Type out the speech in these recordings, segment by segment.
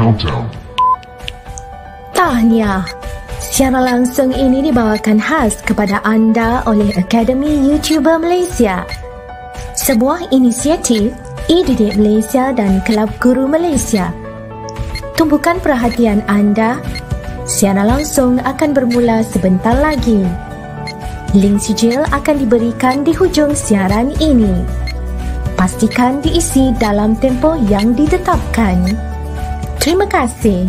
Countdown. Tahniah. Siaran langsung ini dibawakan khas kepada anda oleh Akademi YouTuber Malaysia. Sebuah inisiatif e-didik Malaysia dan Kelab Guru Malaysia. Tumpukan perhatian anda. Siaran langsung akan bermula sebentar lagi. Link sijil akan diberikan di hujung siaran ini. Pastikan diisi dalam tempoh yang ditetapkan. Terima kasih.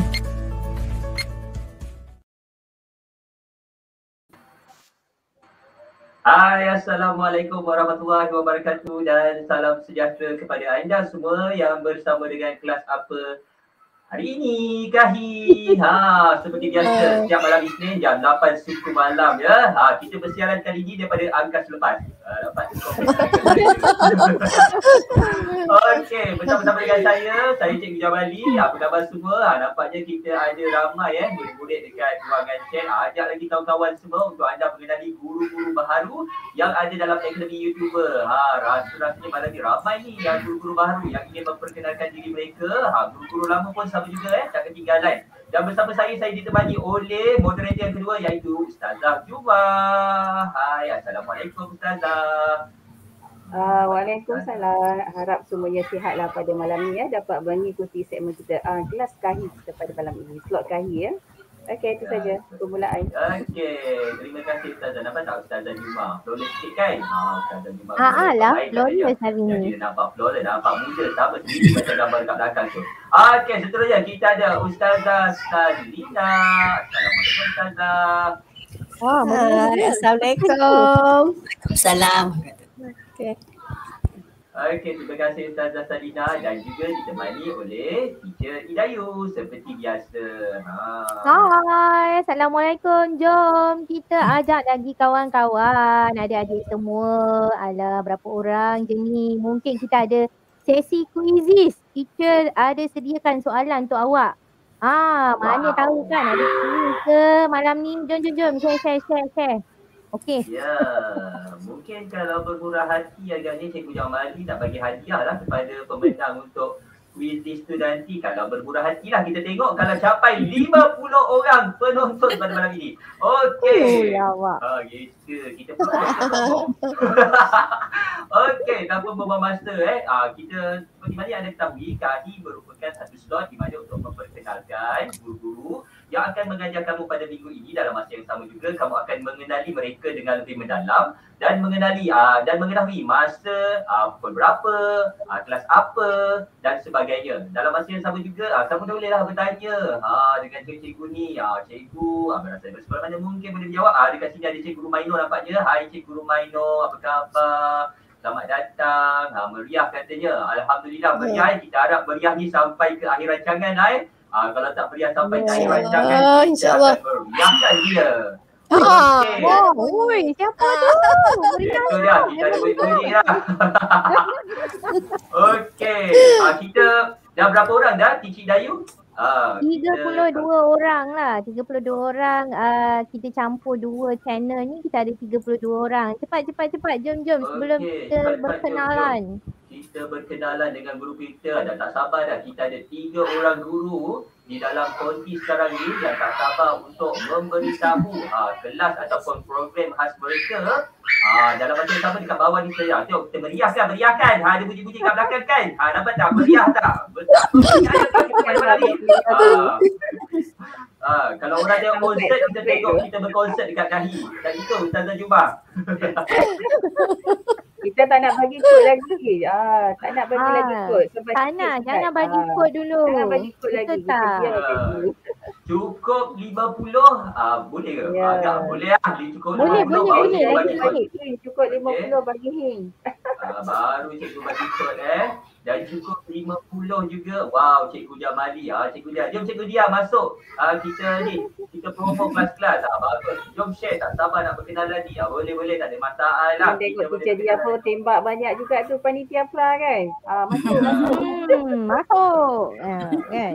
Hai, Assalamualaikum warahmatullahi wabarakatuh dan salam sejahtera kepada anda semua yang bersama dengan kelas apa hari ini, Kahi. Seperti biasa, setiap malam Isnin jam 8 suku malam ya. Kita bersiaran kali ini daripada angkas lepas. Okey, bersama-sama dengan saya Cikgu Jamali. Apa khabar semua? Nampaknya kita ada ramai murid-murid dekat ruangan chat. Ajak lagi kawan-kawan semua untuk anda mengenali guru-guru baharu yang ada dalam Akademi YouTuber. Rasanya malam ni ramai ni yang guru-guru baharu yang ingin memperkenalkan diri mereka. Guru-guru lama pun sama juga tak ketinggalan. Dan bersama saya ditemani oleh moderator yang kedua iaitu Ustazah Juma. Hai, Assalamualaikum Ustazah. Waalaikumsalam. Harap semuanya sihatlah pada malam ni ya. Dapat mengikuti segmen kita kelas Kahi kita pada malam ini. Slot Kahi ya. Okey, itu saja permulaan. Okey, terima kasih Ustazah. Nampak tak Ustazah Juma? Flawless sikit kan? Ustazah Juma. Lah, flawless hari ni. Dia nampak flawless, nampak muda. Sama sendiri macam gambar kat belakang tu. Okey, seterusnya kita ada Ustazah Salina. Assalamualaikum Ustazah. Assalamualaikum. Waalaikumsalam. Okay. Okey, terima kasih Ustazah Salina dan juga ditemani oleh Teacher Idayu seperti biasa. Hai, Assalamualaikum. Jom kita ajak lagi kawan-kawan, adik-adik semua. Alah, berapa orang je ni? Mungkin kita ada sesi quizzes. Teacher ada sediakan soalan untuk awak. Mana tahu kan ada quiz ke malam ni. Jom. Share. Okey. Ya, mungkin kalau bermurah hati agaknya Cikgu Jamali nak bagi hadiah lah kepada pemenang untuk quiz itu nanti. Kalau bermurah hati lah kita tengok kalau capai 50 orang penonton pada malam ini. Okey. Kita pun okey, tanpa buang masa kita seperti mana anda ketahui, Kahi merupakan satu slot di mana untuk memperkenalkan guru-guru yang akan mengajar kamu pada minggu ini. Dalam masa yang sama juga kamu akan mengenali mereka dengan lebih mendalam dan mengenali dan mengetahui masa pukul berapa, kelas apa dan sebagainya. Dalam masa yang sama juga kamu bolehlah bertanya dengan cikgu ni. Cikgu berasa bersekolah mana mungkin boleh menjawab. Dekat sini ada Cikgu Rumaino nampaknya. Hai Cikgu Rumaino, apa khabar? Selamat datang. Meriah katanya. Alhamdulillah meriah. Kita harap meriah ni sampai ke akhir rancangan kalau tak meriah sampai ke akhir rancangan, InsyaAllah meriahkan dia. Siapa tu? Itu dia, kita ada murid-murid lah. Okey, kita dah berapa orang dah, Teacher Dayu? 32 orang lah. 32 orang. Kita campur dua channel ni, kita ada 32 orang. Cepat. Jom sebelum kita berkenalan. Kita berkenalan dengan guru kita. Dah tak sabar dah. Kita ada 3 orang guru di dalam konti sekarang ni yang tak sabar untuk memberitahu kelas ataupun program khas mereka. Dalam masa yang sama dekat bawah ni saya. Tengok kita meriahkan. Ada bunyi-bunyi kat belakang kan? Nampak tak? Meriah tak? Kalau orang yang konsert, kita tengok kita berkonsert dekat Kahi. Tak gitu Ustazah Juma. Kita tak nak bagi kod lagi. Tak nak bagi lagi kod. Jangan bagi kod dulu. Jangan bagi kod lagi. Cukup 50 boleh ke? Agak boleh lah. Cukup 50 boleh. Cukup 50 bagi Hing. Baru cikgu bagi kod dan cukup 50 juga. Wow, Cikgu Jamali. Cikgu Dia. Jom Cikgu Dia masuk. Kita promo kelas-kelas. Bagus. Jom share. Tak sabar nak berkenalan ni. Boleh. Tak ada masalah. Tengok Teacher Dia pun tembak banyak juga tu panitia Pla kan. Masuk. Kan.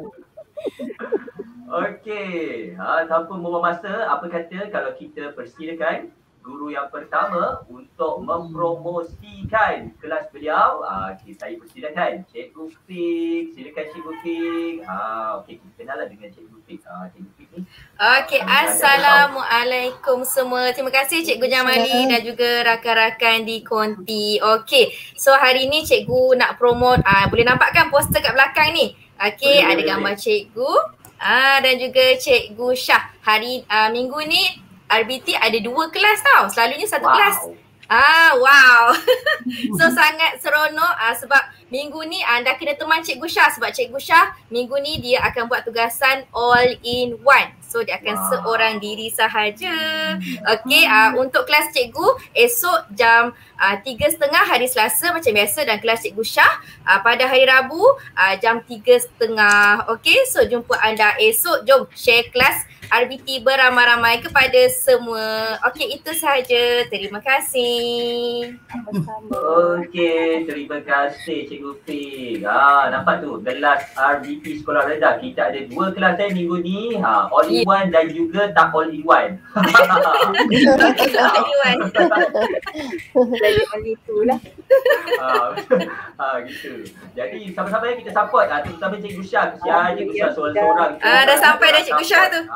Okey. Tanpa membuang masa, apa kata kalau kita persilakan guru yang pertama untuk mempromosikan kelas beliau. Saya persilakan Cikgu Fik. Silakan Cikgu Fik. Okey, kita kenallah dengan Cikgu Fik. Cikgu Fik ni. Okey, Assalamualaikum semua. Terima kasih Cikgu Jamali dan juga rakan-rakan di Konti. Okey, so hari ni Cikgu nak promote, boleh nampak kan poster kat belakang ni? Okey, ada gambar Cikgu dan juga Cikgu Syah. Minggu ni RBT ada 2 kelas tau. Selalunya 1 kelas. Wow. So sangat seronok sebab minggu ni anda kena teman Cikgu Syah sebab Cikgu Syah minggu ni dia akan buat tugasan all in one. So dia akan seorang diri sahaja. Okey, untuk kelas cikgu esok jam 3.30 hari Selasa macam biasa, dan kelas Cikgu Syah pada hari Rabu jam 3.30. Okey, so jumpa anda esok. Jom share kelas RBT beramai-ramai kepada semua. Okey, itu sahaja. Terima kasih. Okey, terima kasih Cikgu Fik. Nampak tu kelas RBT Sekolah Rendah. Kita ada 2 kelas minggu ni. All in one dan juga tak all in one. Okey, tak all in one. Jadi all itulah. Gitu. Jadi sama-sama kita support. Terutama Cikgu Syah. Cikgu Syah seorang-seorang. Dah sampai dah Cikgu Syah tu.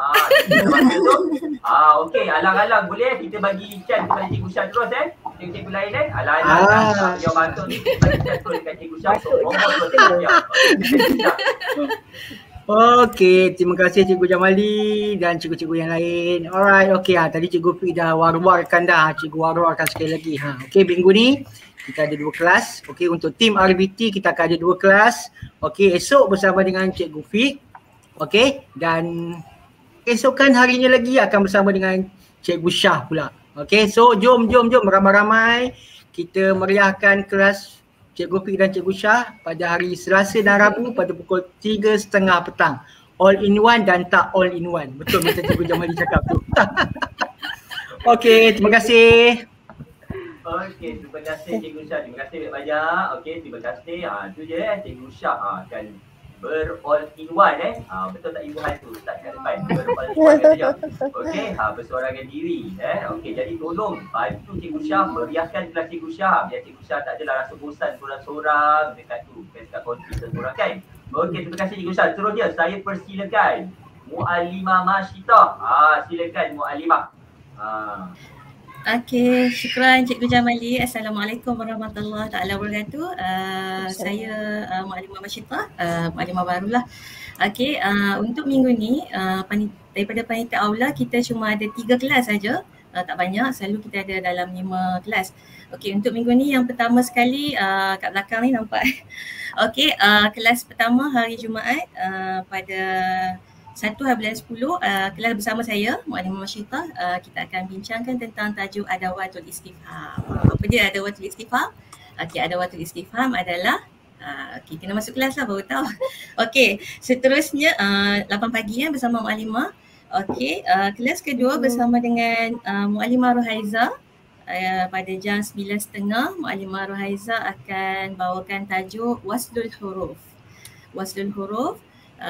Okey, alang-alang boleh kita bagi chance kepada Cikgu Syah terus cikgu-cikgu lain alang-alang yang masuk ni bagi chance terus dekat Cikgu Syah untuk Okey, terima kasih Cikgu Jamali dan cikgu-cikgu yang lain. Alright, okey, tadi Cikgu Fik dah war-warkan dah. Cikgu war-warkan sekali lagi. Okey, minggu ni kita ada 2 kelas. Okey, untuk tim RBT kita akan ada 2 kelas. Okey, esok bersama dengan Cikgu Fik. Okey, dan esokan harinya lagi akan bersama dengan Cikgu Syah pula. Okey, so jom ramai-ramai kita meriahkan kelas Cikgu Fik dan Cikgu Syah pada hari Selasa dan Rabu pada pukul 3.30 petang. All in one dan tak all in one. Betul macam Cikgu Jamali cakap tu. Okey, terima kasih. Okey, terima kasih Cikgu Syah. Terima kasih banyak. Okey, terima kasih. Itu je Cikgu Syah akan ber-all in one betul tak Ibu Hantu start kat depan ber-all in one saja. Okey, bersorangan diri okey, jadi tolong bantu Cikgu Syah meriahkan kelas Cikgu Syah biar Cikgu Syah tak adalah rasa bosan seorang-seorang dekat tu dekat konti seorang kan. Okey, terima kasih Cikgu Syah. Seterusnya saya persilakan Muallimah Mashitah. Silakan Muallimah. Okey, syukran Cikgu Jamali. Assalamualaikum warahmatullahi taala wabarakatuh. Saya Muallimah Mashitah, muallimah barulah. Okey, untuk minggu ni daripada panitia aula kita cuma ada 3 kelas saja. Tak banyak, selalu kita ada dalam 5 kelas. Okey, untuk minggu ni yang pertama sekali kat belakang ni nampak. Okey, kelas pertama hari Jumaat pada 1/10 kelas bersama saya Muallimah Mashitah. Kita akan bincangkan tentang tajuk Adawatul Istifham. Apa dia Adawatul Istifham? Okey, Adawatul Istifham adalah okey, kena masuk kelas lah baru tahu. Okey, seterusnya 8 pagi bersama Muallimah. Okey, kelas kedua bersama dengan Muallimah Rohaiza. Pada jam 9.30 Muallimah Rohaiza akan bawakan tajuk Waslul Huruf. Waslul Huruf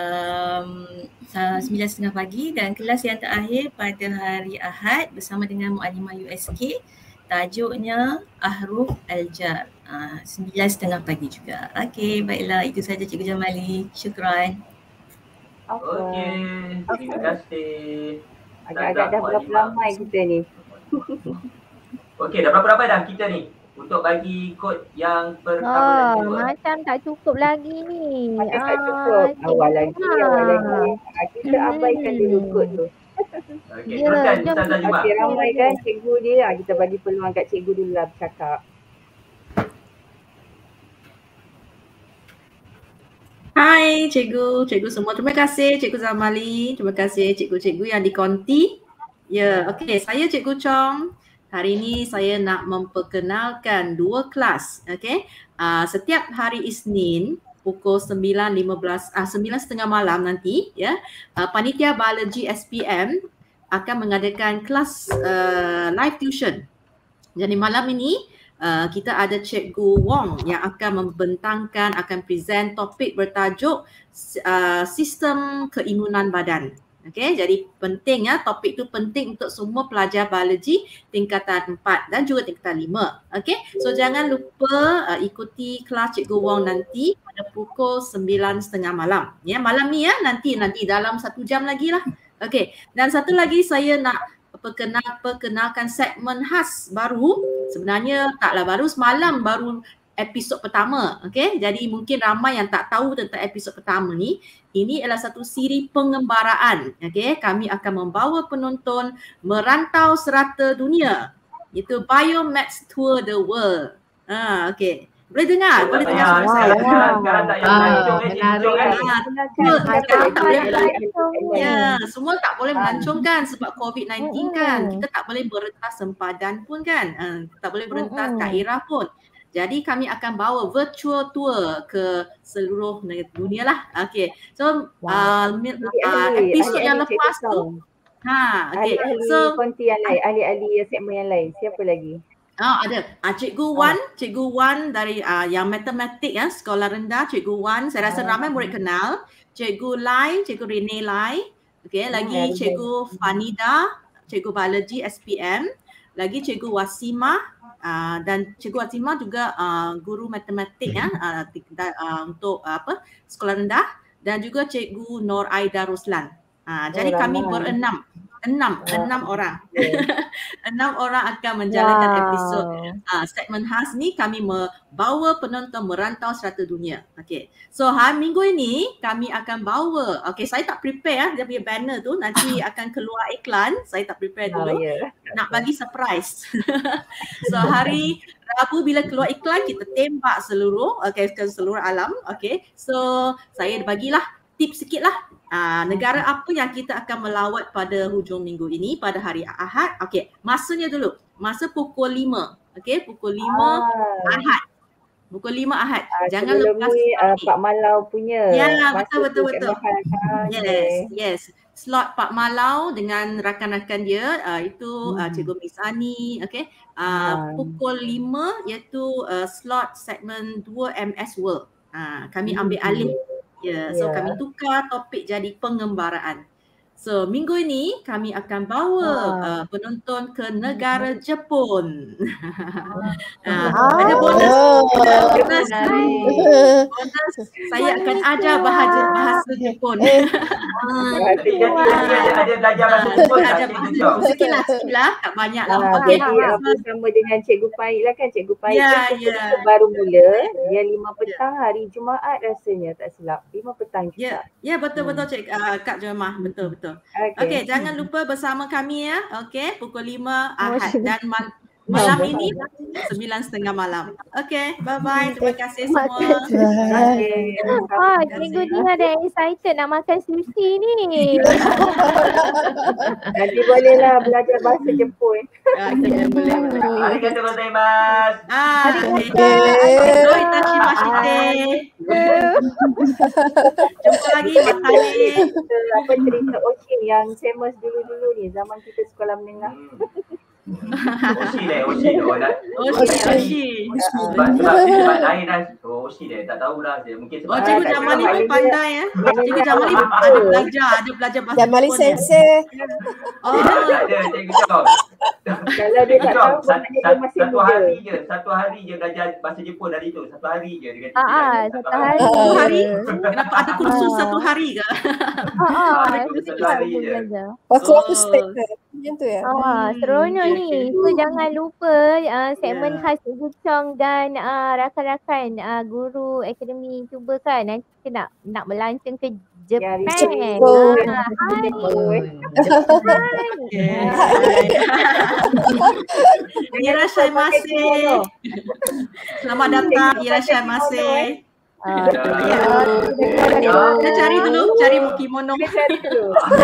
9.30 pagi, dan kelas yang terakhir pada hari Ahad bersama dengan Muallimah USK, tajuknya Ahruf Al-Jar 9.30 pagi juga. Okey, baiklah, itu saja Cikgu Jamali. Syukran. Okey, terima kasih. Agak-agak dah berapa ramai kita ni. Okey, dah berapa ramai dah kita ni untuk bagi kod yang pertama dan kedua? Macam tak cukup lagi ni. Macam tak cukup. Awal lagi. Kita abaikan dulu kod tu. Okey, teruskan Ustazah Juma. Okey, ramai kan cikgu dia. Kita bagi peluang kat cikgu dulu lah bercakap. Hai cikgu semua. Terima kasih Cikgu Zamali. Terima kasih cikgu-cikgu yang di Konti. Ya, okey, saya Cikgu Chong. Hari ini saya nak memperkenalkan 2 kelas. Okey. Setiap hari Isnin pukul 9.30 malam nanti panitia biologi SPM akan mengadakan kelas live tuition. Jadi malam ini kita ada Cikgu Wong yang akan membentangkan, akan present topik bertajuk sistem keimunan badan. Okey, jadi penting ya, topik tu penting untuk semua pelajar biologi tingkatan 4 dan juga tingkatan 5. Okey, so jangan lupa ikuti kelas Cikgu Wong nanti pada pukul 9.30 malam. Ya, malam ni ya, nanti dalam 1 jam lagi lah. Okey, dan satu lagi saya nak perkenalkan segmen khas baru. Sebenarnya taklah baru, semalam baru episod pertama. Okey, jadi mungkin ramai yang tak tahu tentang episod pertama ni. Ini adalah satu siri pengembaraan. Okey, kami akan membawa penonton merantau serata dunia. Itu Biomax Tour the World. Okey. Boleh dengar? Boleh dengar? Sekarang tak payah melancong Ya, semua tak boleh melancongkan sebab COVID-19 kan. Kita tak boleh berentas sempadan pun kan. Tak boleh berentas daerah pun. Jadi kami akan bawa virtual tour ke seluruh dunia lah. Okay. So episod yang lepas tu. Ahli-ahli konti yang lain, ahli-ahli segmen yang lain. Siapa lagi? Ada. Cikgu Wan dari yang matematik ya, sekolah rendah. Cikgu Wan, saya rasa ramai murid kenal. Cikgu Lai, Cikgu Rene Lai. Okay, lagi Cikgu Fanida, Cikgu Biologi SPM. Lagi Cikgu Wasimah. Dan Cikgu Wasimah juga guru matematik ya, untuk sekolah rendah, dan juga Cikgu Nur Aida Ruslan. Jadi kami berenam. Enam orang. 6 orang akan menjalankan episod segmen khas ni. Kami membawa penonton merantau serata dunia. Okay. So minggu ini kami akan bawa, saya tak prepare dia punya banner tu, nanti akan keluar iklan. Saya tak prepare dulu. Nak bagi surprise. So hari Rabu bila keluar iklan kita tembak seluruh alam. Okay. So saya bagilah tips sikit lah. Negara apa yang kita akan melawat pada hujung minggu ini pada hari Ahad. Okey, masanya dulu. Masa pukul 5. Okey, pukul 5 Ahad. Pukul 5 Ahad. Jangan lepas Pak Malau punya. Ya, betul. Yes. Slot Pak Malau dengan rakan-rakan dia itu Cikgu Misani, okey. Pukul 5 iaitu slot segmen 2 MS World. Kami ambil alih. So kami tukar topik jadi pengembaraan. So minggu ini kami akan bawa penonton ke negara Jepun. Ada bonus. Bonus. Saya akan ajar bahasa Jepun. Jadi ada belajar bahasa Jepun tak? Sikitlah, tak banyak lah. Jadi bersama dengan Cikgu Pai lah kan. Cikgu Pai kan kita baru mula. Dia 5 petang hari Jumaat rasanya, tak silap. 5 petang juga. Ya, betul-betul Kak Jemah. Betul. Okey, jangan lupa bersama kami ya. Okey, pukul 5 Ahad dan malam ini 9.30 malam. Okey, bye-bye. Terima kasih semua. Cikgu Dia dah excited nak makan sushi ni. Nanti bolehlah belajar bahasa Jepun. Boleh. Arigatou gozaimasu. Arigatou itashimashite. Jumpa lagi matane. Apa cerita Oshin yang famous dulu-dulu ni zaman kita sekolah menengah. Oshi sebab lain dah. Oshi tak tahulah saya. Mungkin sebab Cikgu Jamali pun pandai ya. Cikgu Jamali ada belajar bahasa Jamali sensei. ada Cikgu Jom. Kalau dia tak tahu dia masih satu hari je belajar bahasa Jepun hari tu. Satu hari je dia kata. Satu hari. Kenapa ada kursus satu hari ke? Satu hari je. Waktu aku stay macam tu ya. Seronok ni. So jangan lupa segmen khas Cikgu Chong dan rakan-rakan guru akademi cuba kan. Nanti kita nak melancong ke Jepun. Irashaimase. Selamat datang. Irashaimase. Kita cari dulu, cari kimono. Cari dulu.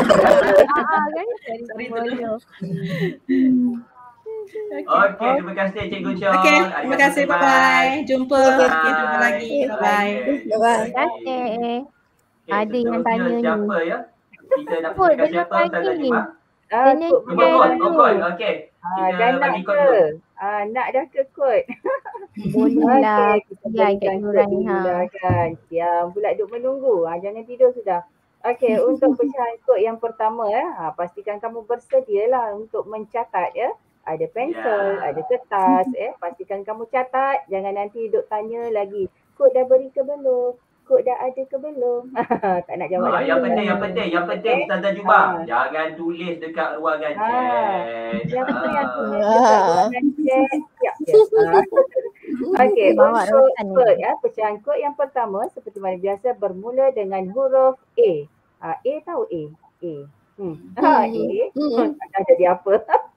Okey, terima kasih Cikgu Chong. Okey, terima kasih. Bye-bye. Jumpa. Jumpa lagi. Bye-bye. Terima kasih. Ada yang tanya ni. Siapa ya? Kita nak pergi siapa? Saya jumpa. Kod. Okey. Dan nak ke? Nak dah ke kod? Boleh lah. Kita berikan kan. Siang pula duk menunggu. Jangan tidur sudah. Okey, untuk pecahan kod yang pertama pastikan kamu bersedialah untuk mencatat ya. Ada pensel, ada kertas pastikan kamu catat, jangan nanti duk tanya lagi, kod dah beri ke belum? Kod dah ada ke belum? Tak nak jawab dah. Yang penting Ustazah Juma. Jangan tulis dekat ruangan chat. Yang tu yang tulis dekat ruangan chat. Siap je. Okey, untuk kod pecahan kod yang pertama seperti mana biasa bermula dengan huruf A. A tahu A? A. A. Tak jadi apa.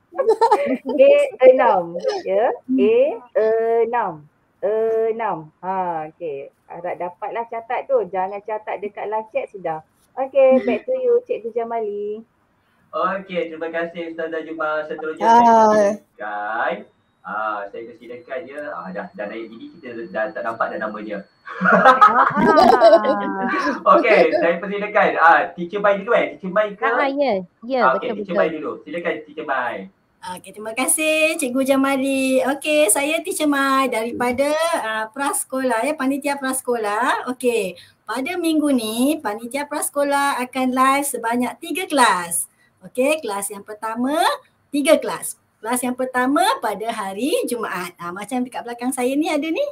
A6 ya. A6. 6. Okey. Harap dapatlah catat tu. Jangan catat dekat live chat sudah. Okey, back to you Cikgu Jamali. Okey, terima kasih Ustazah Juma. Seterusnya saya persilakan. Saya persilakan je. Dah naik gini kita dah tak nampak dah nama dia. Okey, saya persilakan. Teacher Mai dulu Teacher Mai ke? Ya, Okey, Teacher Mai dulu. Silakan Teacher Mai. Okey, terima kasih Cikgu Jamali. Okey, saya Teacher Mai daripada Prasekolah Panitia Prasekolah. Okey, pada minggu ni Panitia Prasekolah akan live sebanyak 3 kelas. Okey, kelas yang pertama 3 kelas. Kelas yang pertama pada hari Jumaat. Macam dekat belakang saya ni ada ni.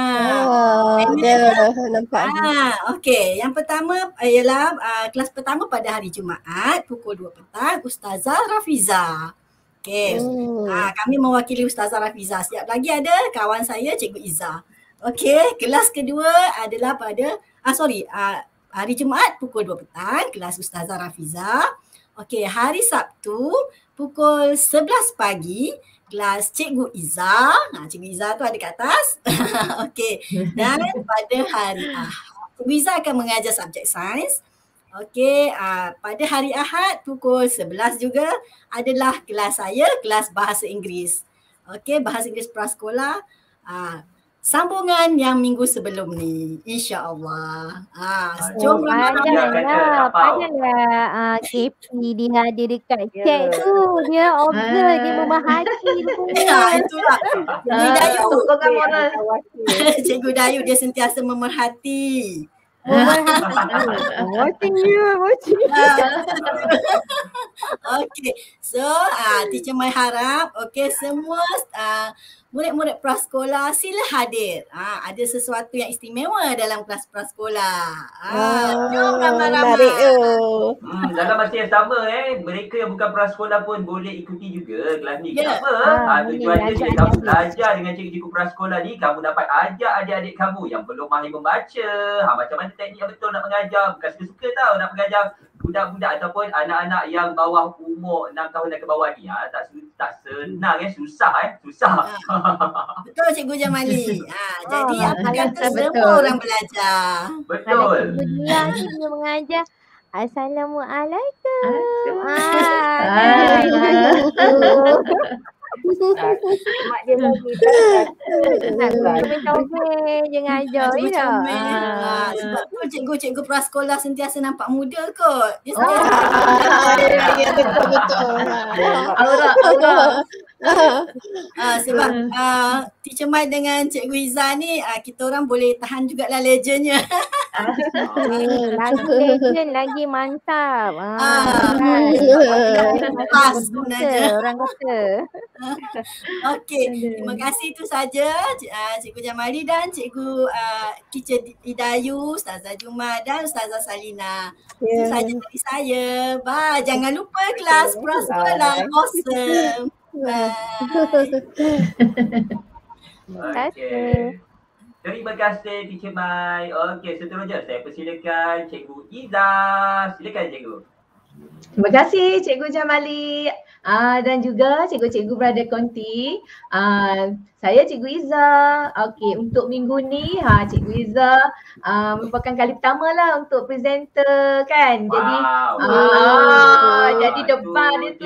Nampak. Okey, yang pertama ialah kelas pertama pada hari Jumaat pukul 2 petang Ustazah Rafiza. Okey. Kami mewakili Ustazah Rafiza. Siap lagi ada kawan saya Cikgu Iza. Okey, kelas kedua adalah pada hari Jumaat pukul 2 petang kelas Ustazah Rafiza. Okey, hari Sabtu pukul 11 pagi kelas Cikgu Iza. Cikgu Iza tu ada kat atas. Okey. Dan pada hari Ahad Cikgu Iza akan mengajar subjek sains. Okey, pada hari Ahad pukul 11 juga adalah kelas saya, kelas Bahasa Inggeris. Okey, Bahasa Inggeris Prasekolah. Sambungan yang minggu sebelum ni, insya-Allah. Jom padahlah KP dia ada dekat chat tu. Dia observe, dia memahati rupanya. Itulah. Cikgu Dayu dia sentiasa memerhati. Watching you. Okay, so Teacher Mai harap semua murid-murid prasekolah sila hadir. Ada sesuatu yang istimewa dalam kelas prasekolah. Jom ramai-ramai. Dalam masa yang sama mereka yang bukan prasekolah pun boleh ikuti juga kelas ni. Kenapa? Tujuannya dia kamu belajar dengan cikgu-cikgu prasekolah ni, kamu dapat ajar adik-adik kamu yang belum mahir membaca. Macam mana teknik yang betul nak mengajar. Bukan suka-suka tau nak mengajar budak-budak ataupun anak-anak yang bawah umur 6 tahun dan ke bawah ni. Tak senang susah. Betul Cikgu Jamali. Jadi apa kata semua orang belajar. Betul. Dia mengajar. Assalamualaikum. Mak dia bagi comel je ngajar ni dah. Sebab tu cikgu-cikgu prasekolah sentiasa nampak muda kot. Dia betul. Sebab Teacher Mai dengan Cikgu Iza ni kita orang boleh tahan jugalah legendnya. Lagi legend, lagi mantap. Pas sebenarnya. Orang kata. Okey, terima kasih itu saja Cikgu Jamali dan Cikgu Teacher Idayu, Ustazah Juma dan Ustazah Salina. Itu saja dari saya. Bye. Jangan lupa kelas prasekolah. Awesome. Okey. Terima kasih Teacher Mai. Okey, seterusnya saya persilakan Cikgu Iza. Silakan Cikgu. Terima kasih Cikgu Jamali dan juga cikgu-cikgu berada konti. Saya Cikgu Iza. Okey, untuk minggu ni Cikgu Iza merupakan kali pertama lah untuk presenter kan. Jadi jadi depan itu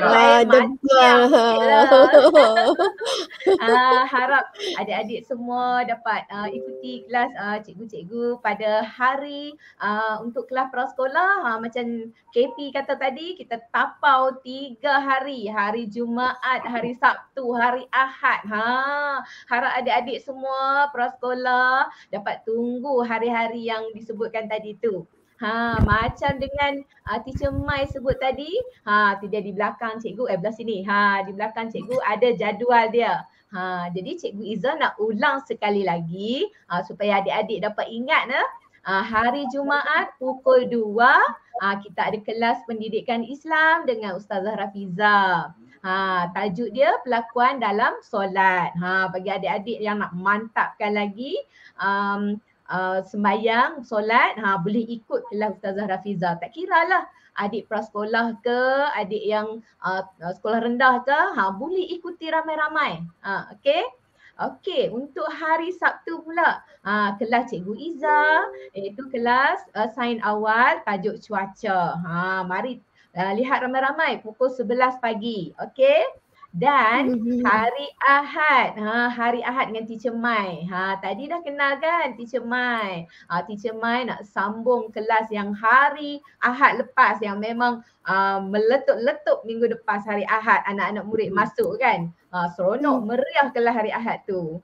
harap adik-adik semua dapat ikuti kelas cikgu-cikgu pada hari untuk kelas prasekolah. Macam KP kata tadi, kita tapau 3 hari. Hari Jumaat, hari Sabtu, hari Ahad. Harap adik-adik semua prasekolah dapat tunggu hari-hari yang disebutkan tadi tu. Macam dengan Teacher Mai sebut tadi, tu dia di belakang cikgu, belah sini. Di belakang cikgu ada jadual dia. Jadi Cikgu Iza nak ulang sekali lagi supaya adik-adik dapat ingat hari Jumaat pukul 2 kita ada kelas pendidikan Islam dengan Ustazah Rafiza. Tajuk dia pelakuan dalam solat. Bagi adik-adik yang nak mantapkan lagi sembahyang, solat, boleh ikut kelas Ustazah Rafiza. Tak kiralah adik prasekolah ke, adik yang sekolah rendah ke, boleh ikuti ramai-ramai. Okey, untuk hari Sabtu pula, kelas Cikgu Iza iaitu kelas sains awal tajuk cuaca. Mari lihat ramai-ramai pukul 11 pagi. Okey. Dan hari Ahad, hari Ahad dengan Teacher Mai. Tadi dah kenal kan Teacher Mai. Teacher Mai nak sambung kelas yang hari Ahad lepas yang memang meletup-letup minggu lepas hari Ahad anak-anak murid masuk kan. Seronok meriah kelas hari Ahad tu.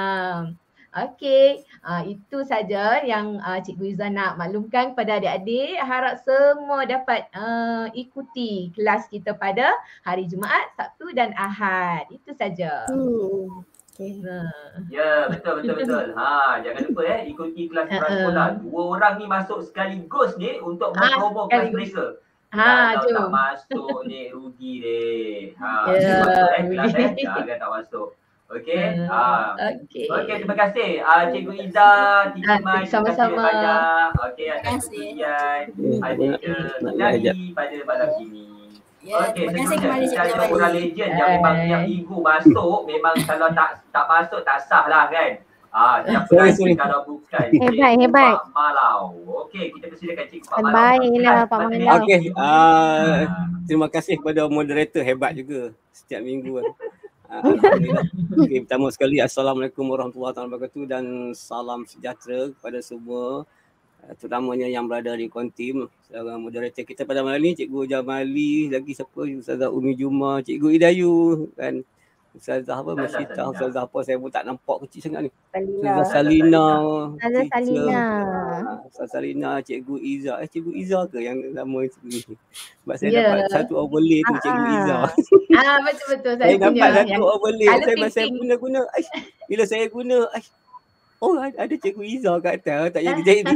Okey, itu saja yang Cikgu Iza nak maklumkan kepada adik-adik. Harap semua dapat ikuti kelas kita pada hari Jumaat, Sabtu dan Ahad. Itu saja. Ya, betul. Jangan lupa ikuti kelas prasekolah. 2 orang ni masuk sekaligus ni untuk mempromo kelas mereka. Kalau tak masuk ni rugi deh. Masuk kelas jangan tak masuk. Okey. Okey, terima kasih Cikgu Iza, Teacher Mai, sama-sama. Okey, atas perhatian adik Nadi pada malam ini. Okey, terima kasih kembali Cikgu Mai. Orang legend yang memang tiap minggu masuk, memang kalau tak masuk tak sah lah kan. Siapa lagi kalau bukan Hebat. Pak Malau. Okey, kita persilakan Cikgu Pak Malau. Baiklah Pak Malau. Okey, terima kasih kepada moderator, hebat juga setiap minggu. Alhamdulillah. Okay, pertama sekali Assalamualaikum warahmatullahi wabarakatuh dan salam sejahtera kepada semua, terutamanya yang berada di kontim. Seorang moderator kita pada malam ni Cikgu Jamali, lagi siapa, Ustazah Umi Juma, Cikgu Idayu kan, Ustazah apa, Masyitah, Ustazah apa, saya pun tak nampak kecil sangat ni. Ustazah Salina, Ustazah Salina, Cikgu Iza. Cikgu Iza ke yang nama cikgu ni? Sebab saya dapat satu overlay tu Cikgu Iza. Betul-betul saya dapat satu overlay. Saya guna-guna. Bila saya guna, ada Cikgu Iza kat atas, tak jadi.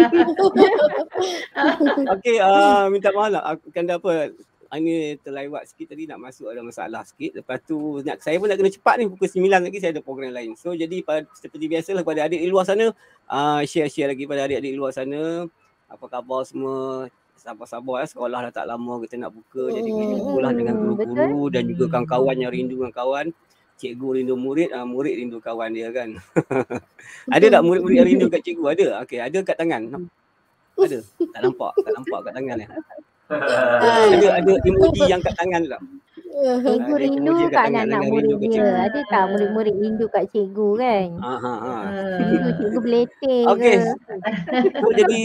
Okey, minta maaf lah. Kan apa, ini terlewat sikit tadi, nak masuk ada masalah sikit. Lepas tu saya pun nak kena cepat ni, pukul 9 lagi saya ada program lain. So jadi seperti biasalah kepada adik di luar sana, share lagi pada adik-adik di luar sana. Apa khabar semua? Sabar-sabar sekolah dah tak lama kita nak buka. Jadi kita jumpa dengan guru-guru dan juga kawan-kawan yang rindu dengan kawan. Cikgu rindu murid, murid rindu kawan dia kan. Ada tak murid-murid yang rindu kat cikgu? Ada? Okey, ada kat tangan. Ada? Tak nampak kat tangan ya. Ada emoji yang kat tangan tak? Cikgu rindu kat anak-anak murid dia. Ada tak murid-murid rindu kat cikgu kan? Cikgu beletih ke? So,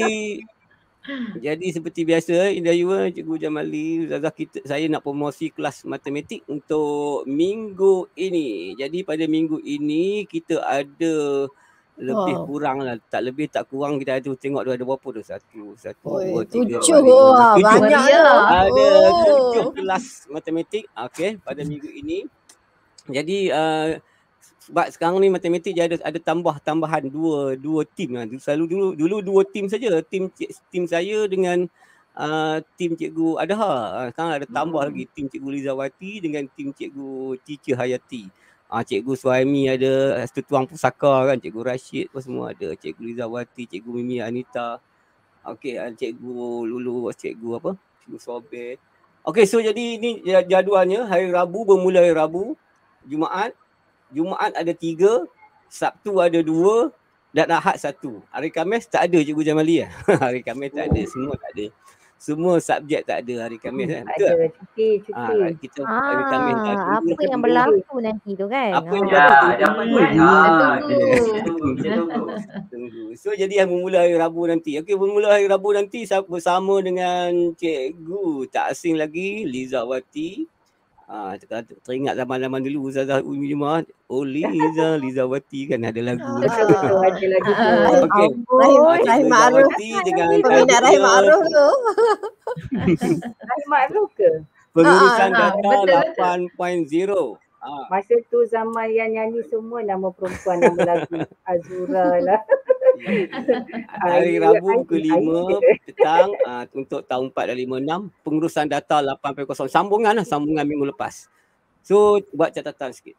jadi seperti biasa, Idayu, Cikgu Jamali, Ustazah, saya nak promosi kelas matematik untuk minggu ini. Jadi pada minggu ini kita ada lebih kurang lah, tak lebih tak kurang, kita ada tengok ada berapa tu, 1, 2, 3, 4, 5, 6, 7. Banyak ada 7 kelas matematik pada minggu ini. Jadi sebab sekarang ni matematik dia ada tambahan dua tim lah. Selalu dulu 2 tim saja, tim saya dengan tim Cikgu Adha. Sekarang ada tambah lagi tim Cikgu Lizawati dengan tim Cikgu Teacher Hayati. Cikgu Suhaimi ada, Tuan Pusaka kan, Cikgu Rashid pun semua ada, Cikgu Lizawati, Cikgu Mimi Anita. Cikgu Lulu, Cikgu Sobet. So jadi ini jadualnya. Hari Rabu bermula hari Rabu, Jumaat ada 3, Sabtu ada 2 dan Ahad 1. Hari Khamis tak ada Cikgu Jamali Hari Khamis tak ada, semua tak ada. Semua subjek tak ada hari Khamis kan. Betul tak? Cuti. Kita hari Khamis tak ada. Apa yang berlaku nanti tu kan? Apa yang berlaku? Tunggu. So jadi yang bermula hari Rabu nanti. Bermula hari Rabu nanti bersama dengan Cikgu tak asing lagi, Lizawati. Teringat zaman-zaman dulu Ustazah Umi Jumaat. Oh Lizawati kan ada lagu. Betul, ada lagu tu. Okey. Rahim Ma'ruf. Lizawati dengan Peminat Rahim Ma'ruf tu. Rahim Ma'ruf ke? pengurusan data betul. 8.0. Masa tu zaman yang nyanyi semua nama perempuan, nama lagu. Azura lah. Hari Rabu pukul 5 petang untuk tahun 4 dan 5, 6 pengurusan data 8.0 sambungan minggu lepas. So buat catatan sikit.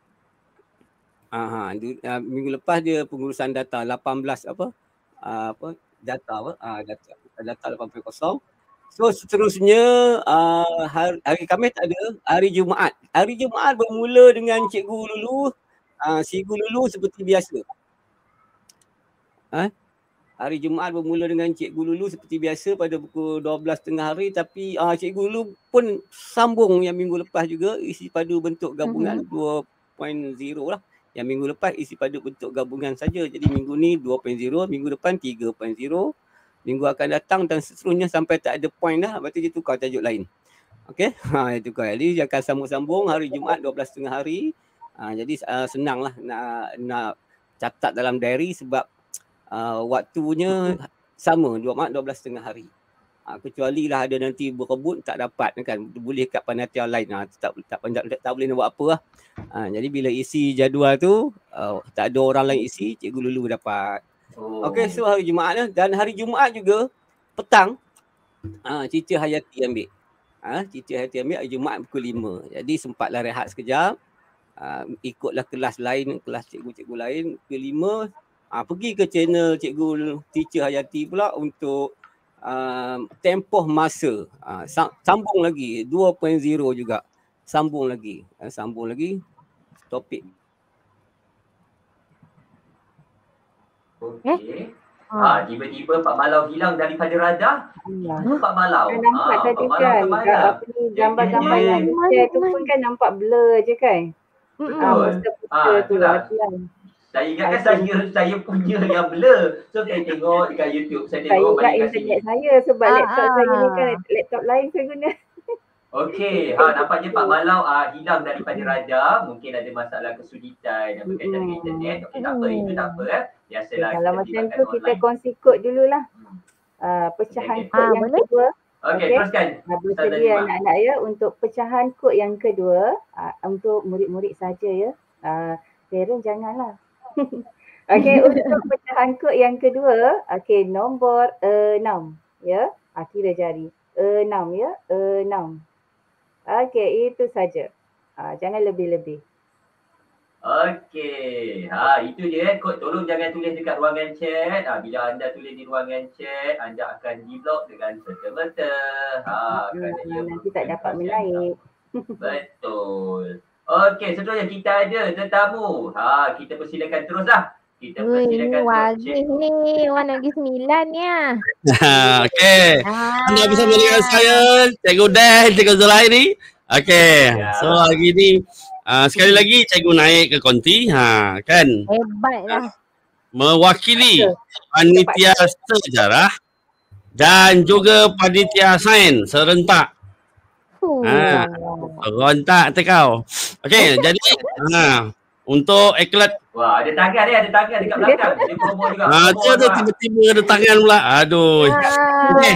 Minggu lepas dia pengurusan data 18 data 8.0. So seterusnya hari Khamis tak ada, hari Jumaat. Hari Jumaat bermula dengan Cikgu Lulu. Cikgu Lulu seperti biasa. Hari Jumaat bermula dengan Cikgu Lulu seperti biasa pada pukul 12.30 hari, tapi Cikgu Lulu pun sambung yang minggu lepas juga, isi padu bentuk gabungan 2.0 lah. Yang minggu lepas isi padu bentuk gabungan saja. Jadi minggu ni 2.0, minggu depan 3.0, minggu akan datang dan seterusnya sampai tak ada point dah, lepas tu dia tukar tajuk lain. Okey, dia tukar. Jadi dia akan sambung-sambung hari Jumaat 12.30 hari. Jadi senanglah nak catat dalam diary sebab waktunya sama, 12.30 hari. Kecuali lah ada nanti berebut tak dapat kan, boleh kat panitia lain, tak boleh nak buat apa lah. Jadi bila isi jadual tu tak ada orang lain isi, Cikgu Lulu dapat. Okey, so hari Jumaat lah. Dan hari Jumaat juga petang Cici Hayati ambil. Cici Hayati ambil hari Jumaat pukul 5. Jadi sempatlah rehat sekejap. Ikutlah kelas lain, kelas cikgu-cikgu lain pukul 5. Pergi ke channel Cikgu Teacher Hayati pula untuk tempoh masa. Sambung lagi 2.0 juga. Sambung lagi topik. Okey. Tiba-tiba Pak Malau hilang daripada radar. Pak Malau. Nampak tadi kan gambar-gambar yang share tu pun kan nampak blur je kan. Poster-poster tu lah. Saya ingatkan saya punya yang blur. So saya tengok dekat YouTube, saya tengok ingat internet saya sebab laptop saya ni kan laptop lain saya guna. Okey, nampaknya Pak Malau hilang daripada radar. Mungkin ada masalah kesulitan dan berkaitan dengan internet. Okey, tak apa, itu tak apa. Biasalah. Kalau macam tu kita kongsi kod dululah. Pecahan kod yang kedua. Okey, teruskan. Bersedia anak-anak ya untuk pecahan kod yang kedua untuk murid-murid saja ya. Parent janganlah. Okey, untuk pecahan kod yang kedua, okey, nombor 6 ya. Kira jari. 6 ya, 6. Okey, itu saja. Jangan lebih-lebih. Okey. Itu dia kod. Tolong jangan tulis dekat ruangan chat. Bila anda tulis di ruangan chat, anda akan di-block dengan serta-merta. Nanti tak dapat menaik. Betul. Okey, seterusnya kita ada tetamu. Kita persilakan teruslah. Kita persilakan Wagih ni, orang Negeri Sembilan ya. Okey. Anda bersama dengan saya, Cikgu Dan, Cikgu Zulairi. Okey. So hari ni sekali lagi Cikgu naik ke konti. Kan. Hebatlah. Mewakili panitia sejarah dan juga panitia sains serentak. Rontak tu kau. Okey, jadi untuk iklan. Wah, ada tangan dekat belakang. Dia promo juga. Dia tu tiba-tiba ada tangan pula. Aduh. Okey.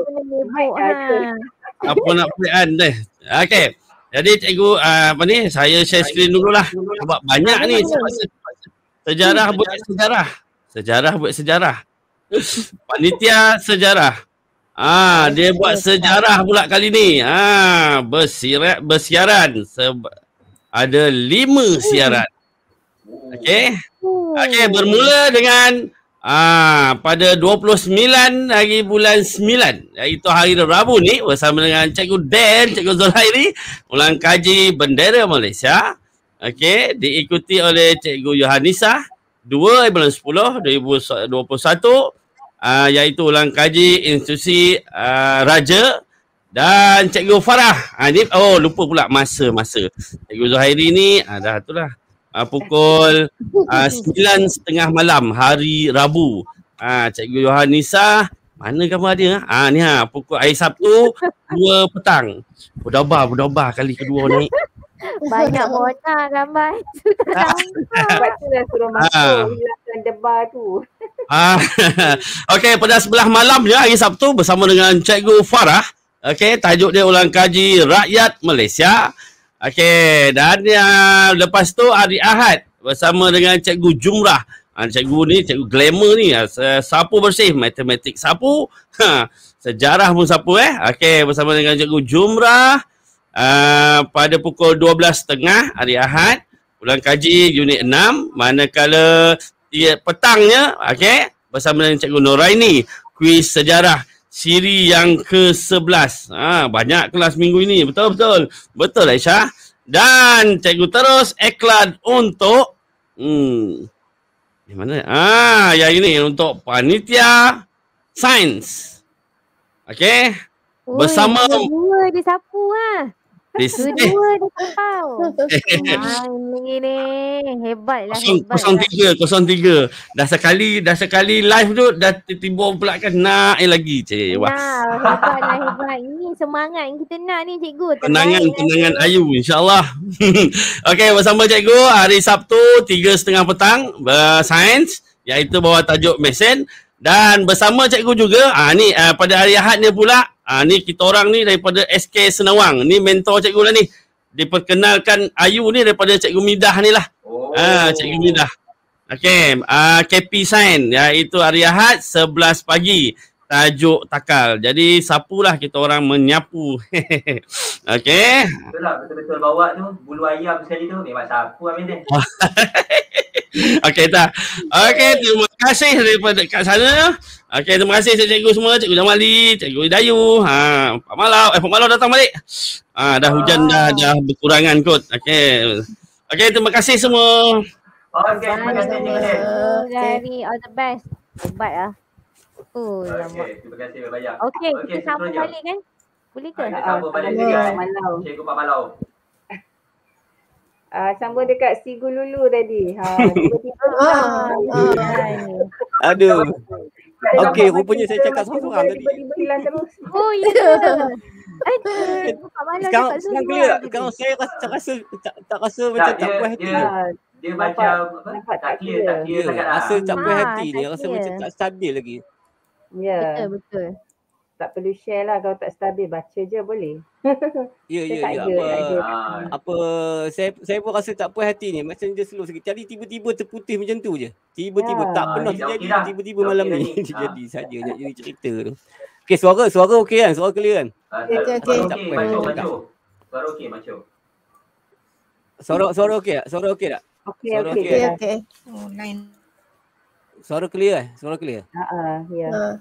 Apa nak pelan deh. Okey. Jadi cikgu saya share screen dululah. Sebab banyak ni sejarah buat sejarah. Panitia sejarah. Dia buat sejarah pula kali ni. Bersiaran. Ada 5 siaran. Okey, bermula dengan pada 29 hari bulan 9, iaitu hari Rabu ni, bersama dengan Cikgu Dan, Cikgu Zulairi, ulang kaji bendera Malaysia. Okey, diikuti oleh Cikgu Yohanisa 2 bulan 10 2021, iaitu ulang kaji institusi Raja, dan Cikgu Farah. Lupa pula masa. Cikgu Zulairi ni dah itulah. Pukul 9.30 malam hari Rabu. Cikgu Yohanisa Mana gambar dia? Ni pukul hari Sabtu 2 petang. Berdobar kali kedua naik. Banyak warna gambar tu tak nampak. Sebab tu dah suruh masuk hilangkan debar tu. Okey, pada sebelah malam ya hari Sabtu bersama dengan Cikgu Farah. Okey, tajuk dia ulang kaji rakyat Malaysia. Okey, dan lepas tu hari Ahad bersama dengan Cikgu Jumrah. Cikgu ni, cikgu glamour ni, sapu bersih, matematik sapu, sejarah pun sapu Okey, bersama dengan Cikgu Jumrah. Pada pukul 12.30 hari Ahad, ulang kaji unit 6, manakala petangnya bersama dengan Cikgu Noraini, kuis sejarah siri yang ke-11. Banyak kelas minggu ini, betul Aisyah. Dan cikgu terus iklan untuk di mana? Yang ini untuk panitia sains. Okey. Bersama dua dia sapu Dua-dua dia tahu. Ini hebatlah. 03. Dah sekali live tu dah tiba pula kan nak lagi wah. Hebat. Ini semangat yang kita nak ni cikgu. Tenangan Ayu insya-Allah. Okey, bersama cikgu hari Sabtu 3.30 petang sains iaitu bawah tajuk mesin. Dan bersama cikgu juga ni pada hari Ahad ni pula ni kita orang ni daripada SK Senawang. Ni mentor cikgu lah ni. Diperkenalkan Ayu ni daripada cikgu Midah ni lah. Cikgu Midah. Okey, KP Sain iaitu hari Ahad 11 pagi. Tajuk takal. Jadi sapulah kita orang menyapu. Okey. Betul-betul bawa tu bulu ayam sekali tu memang sapu Amin dia. Okey dah. Okey, terima kasih daripada kat sana. Okey, terima kasih cikgu semua, Cikgu Jamali, Cikgu Dayu, Pak Malau datang balik. Dah hujan dah berkurangan kot. Okey. Okey, terima kasih semua. Okey, terima kasih Dari all the best. Hebat Okey, terima kasih banyak. Okey, kita sambung balik kan? Boleh ke? Kita sambung balik dengan Cikgu Pak Malau. Sambung dekat si Gululu tadi. Aduh. Okey, rupanya saya cakap seorang tadi. Tiba-tiba hilang terus. Oh ya. Sekarang clear. Sekarang saya tak rasa macam tak puas hati. Dia macam tak clear sangat lah. Rasa tak puas hati ni. Rasa macam tak stabil lagi. Ya. Betul. Tak perlu share lah kalau tak stabil. Baca je boleh. Ya. Apa saya pun rasa tak puas hati ni. Macam dia slow sikit. Jadi tiba-tiba terputih macam tu je. Tiba-tiba tak pernah terjadi. Tiba-tiba malam ni terjadi saja nak jadi cerita tu. Okey, suara okey kan? Suara clear kan? Okey. Suara okey macam. Suara okey tak? Suara okey tak? Okey. Oh, lain. Suara clear Suara clear? Ya.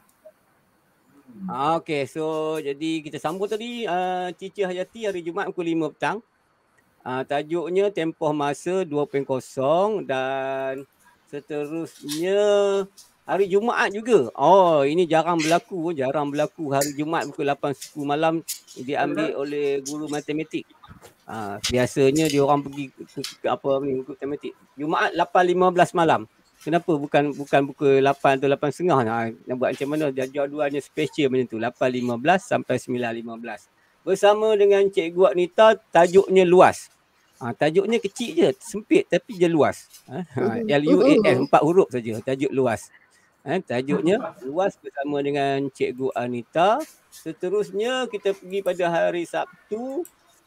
Okey, so jadi kita sambung tadi Cici Hayati hari Jumaat pukul 5 petang. Tajuknya tempoh masa 2.0 dan seterusnya hari Jumaat juga. Oh, ini jarang berlaku hari Jumaat pukul 8.10 malam diambil oleh guru matematik. Biasanya dia orang pergi ke guru matematik. Jumaat 8.15 malam. Kenapa bukan pukul 8 atau 8.30? Nak buat macam mana? Jadualnya special macam tu. 8.15 sampai 9.15. Bersama dengan Cikgu Anita, tajuknya luas. Tajuknya kecil je, sempit tapi dia luas. LUAS, 4 huruf saja, tajuk luas. Tajuknya luas bersama dengan Cikgu Anita. Seterusnya kita pergi pada hari Sabtu.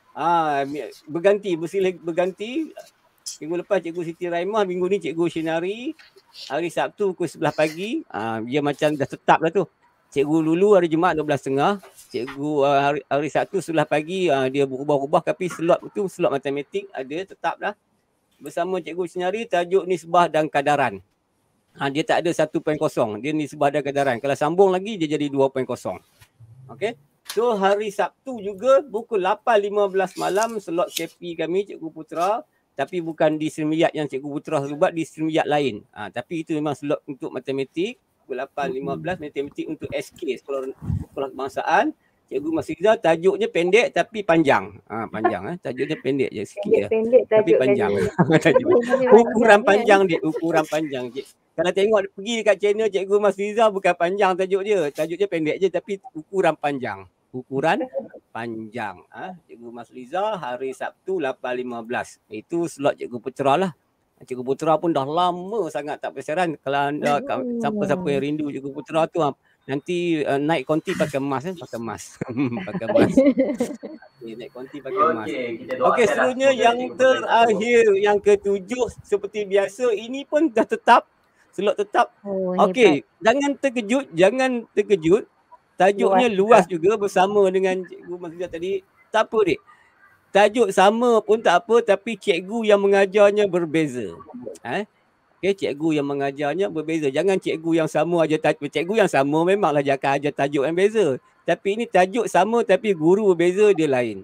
Berganti. Minggu lepas Cikgu Siti Raimah, minggu ni Cikgu Shinari. Hari Sabtu pukul 11 pagi. Dia macam dah tetap lah tu. Cikgu Lulu hari Jumaat 12.30. Cikgu hari Sabtu 11 pagi dia berubah-ubah tapi slot tu slot matematik ada tetap dah. Bersama Cikgu Shinari tajuk nisbah dan kadaran. Dia tak ada 1.0. Dia nisbah dan kadaran. Kalau sambung lagi dia jadi 2.0. Okey. So hari Sabtu juga pukul 8.15 malam slot KP kami Cikgu Putra. Tapi bukan di Srimiyat yang Cikgu Putra buat, di Srimiyat lain. Tapi itu memang slot untuk matematik. Pukul 8.15 matematik untuk SK, Sekolah Kebangsaan. Cikgu Masriza tajuknya pendek tapi panjang. Panjang. Tajuknya pendek je sikit. Pendek tapi panjang. Ukuran panjang dia. Kalau tengok pergi dekat channel Cikgu Mas Riza bukan panjang tajuk dia. Tajuk dia pendek je tapi ukuran panjang. Ukuran panjang. Cikgu Mas Riza hari Sabtu 8.15. Itu slot Cikgu Putra lah. Cikgu Putra pun dah lama sangat tak bersiaran. Kalau anda siapa-siapa yang rindu Cikgu Putra tu nanti naik konti pakai mask pakai mask. Pakai mask. Okay, naik konti pakai mask. Okey, seterusnya yang terakhir yang ketujuh seperti biasa ini pun dah tetap slot tetap. Okey, jangan terkejut. Tajuknya luas juga bersama dengan Cikgu Mas Riza tadi. Tak apa dik. Tajuk sama pun tak apa tapi cikgu yang mengajarnya berbeza. Okey, cikgu yang mengajarnya berbeza. Jangan cikgu yang sama aja tajuk. Cikgu yang sama memanglah jangan ajar tajuk yang beza. Tapi ini tajuk sama tapi guru berbeza dia lain.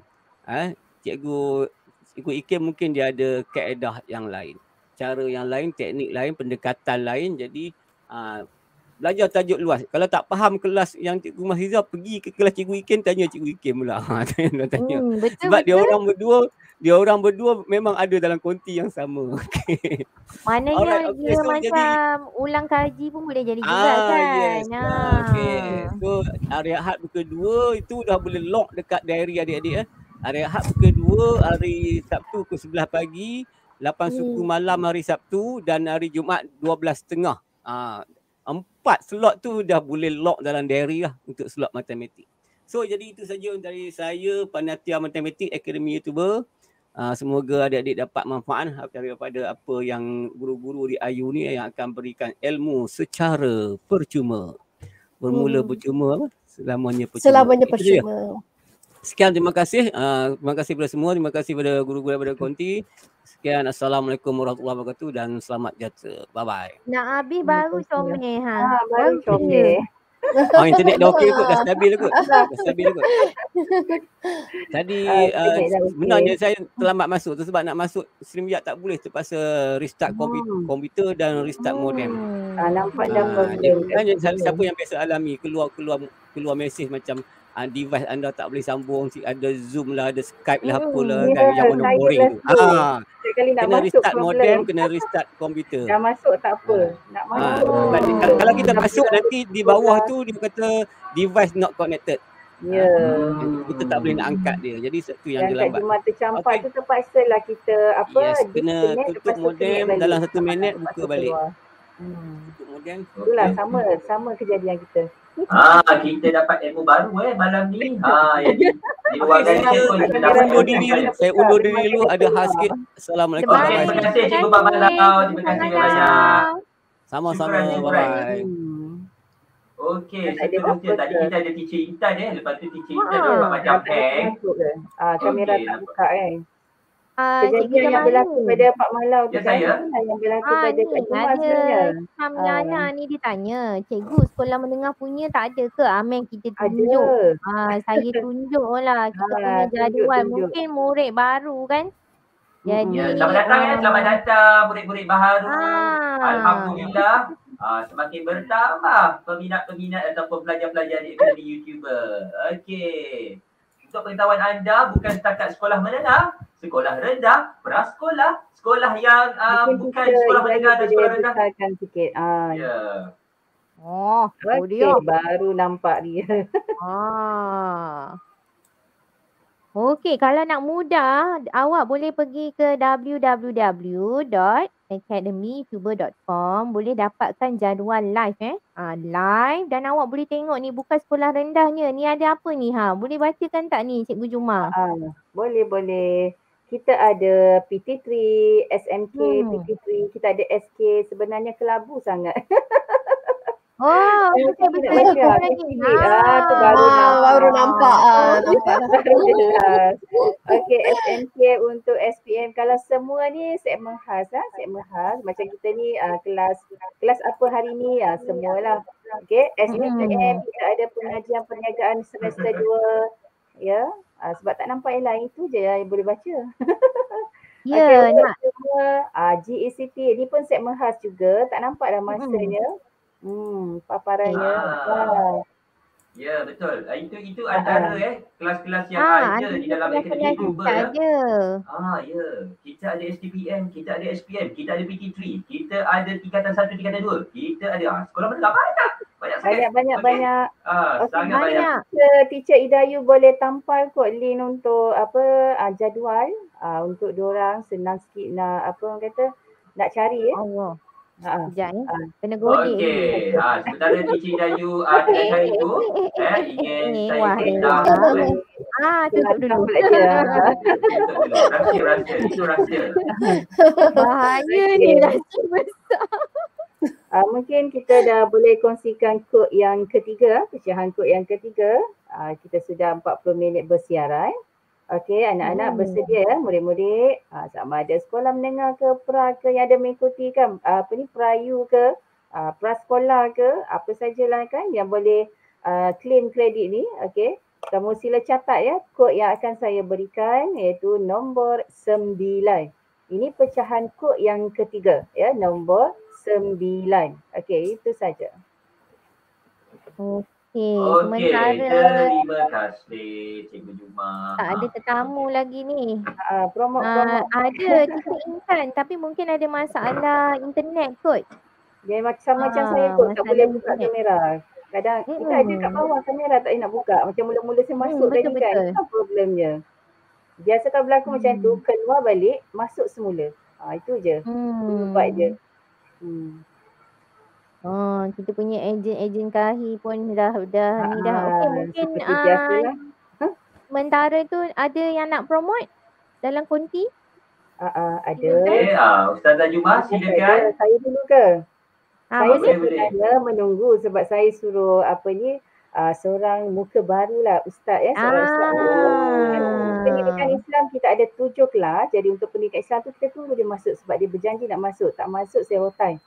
Cikgu Ikem mungkin dia ada kaedah yang lain. Cara yang lain, teknik lain, pendekatan lain. Jadi belajar tajuk luas. Kalau tak faham kelas yang Cikgu Mas Riza, pergi ke kelas Cikgu Ikem, tanya Cikgu Ikem pula. Tanya. Sebab dia orang berdua memang ada dalam konti yang sama. Okay. Maknanya dia so macam ulang kaji pun boleh jadi juga kan. Yes. Okay. So hari Ahad kedua itu dah boleh lock dekat diary adik-adik. Hari Ahad kedua, hari Sabtu ke 11 pagi, 8 suku malam hari Sabtu dan hari Jumaat 12.30. 4 slot tu dah boleh lock dalam diary lah untuk slot matematik. So jadi itu saja dari saya, Panitia Matematik Akademi YouTuber. Semoga adik-adik dapat manfaat daripada apa yang guru-guru di IU ni yang akan berikan ilmu secara percuma. Bermula percuma, selamanya percuma. Selamanya percuma. Sekian, terima kasih. Terima kasih kepada semua. Terima kasih kepada guru-guru daripada konti. Sekian, Assalamualaikum warahmatullahi wabarakatuh dan selamat jatuh. Bye-bye. Nak habis baru comel baru comel. Internet dah okey kot, dah stabil kot. Tadi sebenarnya saya terlambat masuk tu sebab nak masuk StreamYard tak boleh, terpaksa restart komputer dan restart modem. Nampak dah problem. Siapa yang biasa alami keluar mesej macam device anda tak boleh sambung, ada Zoom lah, ada Skype lah, apalah kan yang mana boring tu. Kena restart modem, kena restart komputer. Dah masuk tak apa. Nak masuk. Kalau kita masuk nanti di bawah tu dia kata device not connected. Ya. Kita tak boleh nak angkat dia. Jadi satu yang dia lambat. Cuma tercampak tu terpaksalah kita kena tutup modem dalam 1 minit buka balik. Tutup modem. Itulah sama kejadian kita. Kita dapat ilmu baru malam ni. Di luar saya undur diri dulu, ada hal sikit. Assalamualaikum. Terima kasih Cikgu Pak Malau. Terima kasih banyak. Sama-sama. Bye. Okey, seterusnya tadi kita ada teacher Intan lepas tu teacher Intan dapat macam hang. Kamera tak buka kejadian yang berlaku pada Pak Malau tu kan, yang berlaku pada Kak Cuma sebenarnya. Nyanya ni dia tanya, cikgu sekolah menengah punya tak ada ke Amin kita tunjuk? Saya tunjuk lah kita punya jadual. Mungkin murid baru kan. Jadi selamat datang murid-murid baru. Alhamdulillah. Semakin bertambah peminat-peminat ataupun pelajar-pelajar di Akademi YouTuber. Okey. Untuk pengetahuan anda, bukan setakat sekolah menengah, sekolah rendah, prasekolah, sekolah yang bukan sekolah menengah dan sekolah rendah. Sikit. Ya. Okey, baru nampak dia. Okey, kalau nak mudah, awak boleh pergi ke www.academyyoutuber.com. Boleh dapatkan jadual live live dan awak boleh tengok ni, bukan sekolah rendahnya. Ni ada apa ni boleh bacakan tak ni Cikgu Juma? Boleh. Kita ada PT3, SMK, PT3, kita ada SK. Sebenarnya kelabu sangat. Betul lagi. Tu baru nampak. Okey, SMK untuk SPM. Kalau semua ni segmen khas macam kita ni kelas apa hari ni semualah. Okey, SPM kita ada pengajian perniagaan semester 2 ya. Sebab tak nampak yang lain, itu je yang boleh baca. Ya, nak semua GECT ni pun segmen khas juga, tak nampak dah masanya. Paparannya. Ya, betul. Itu antara kelas-kelas yang ada di dalam akademi kelas-kelas YouTuber kita ya. ada. Ya. Kita ada STPM, kita ada SPM, kita ada PT3, kita ada tingkatan 1, tingkatan 2. Kita ada sekolah menengah banyak. Banyak sangat. Banyak. Sangat banyak. Teacher Idayu boleh tampal kot link untuk jadual untuk diorang senang sikit nak orang kata nak cari Allah. Sekejap ni. Kena godek Okey. Sementara Teacher Idayu tengah cari tu, ingin saya beritahu tutup dulu. Rahsia. Itu rahsia. Bahaya ni rahsia besar. Mungkin kita dah boleh kongsikan kod yang ketiga, pecahan kod yang ketiga. Kita sudah 40 minit bersiaran. Okey, anak-anak bersedia ya, murid-murid. Sama ada sekolah menengah ke, pra ke yang ada mengikuti kan, Prayu ke, prasekolah ke, apa sajalah kan yang boleh claim kredit ni. Okey, kamu sila catat ya kod yang akan saya berikan iaitu nombor 9. Ini pecahan kod yang ketiga ya, nombor 9. Okey, itu saja. Sementara terima kasih Cikgu Juma. Tak ada tetamu lagi ni. Promote. Ada Cikgu Intan tapi mungkin ada masalah internet kot. Dia macam saya kot, tak boleh buka kamera. Kadang kita ada kat bawah kamera tak nak buka. Macam mula-mula saya masuk tadi kan. Apa problemnya? Biasa kalau berlaku macam tu, keluar balik, masuk semula. Itu je. Buat je. Kita punya ejen Kahi pun dah ni dah. Okey, mungkin sementara tu ada yang nak promote dalam konti? Ada. Ustazah Juma silakan. Saya dulu ke? Saya boleh. sebenarnya menunggu sebab saya suruh seorang muka barulah ustaz ya. Seorang ustaz. Pendidikan Islam kita ada 7 kelas. Jadi untuk pendidikan Islam tu kita tunggu dia masuk sebab dia berjanji nak masuk. Tak masuk serotan.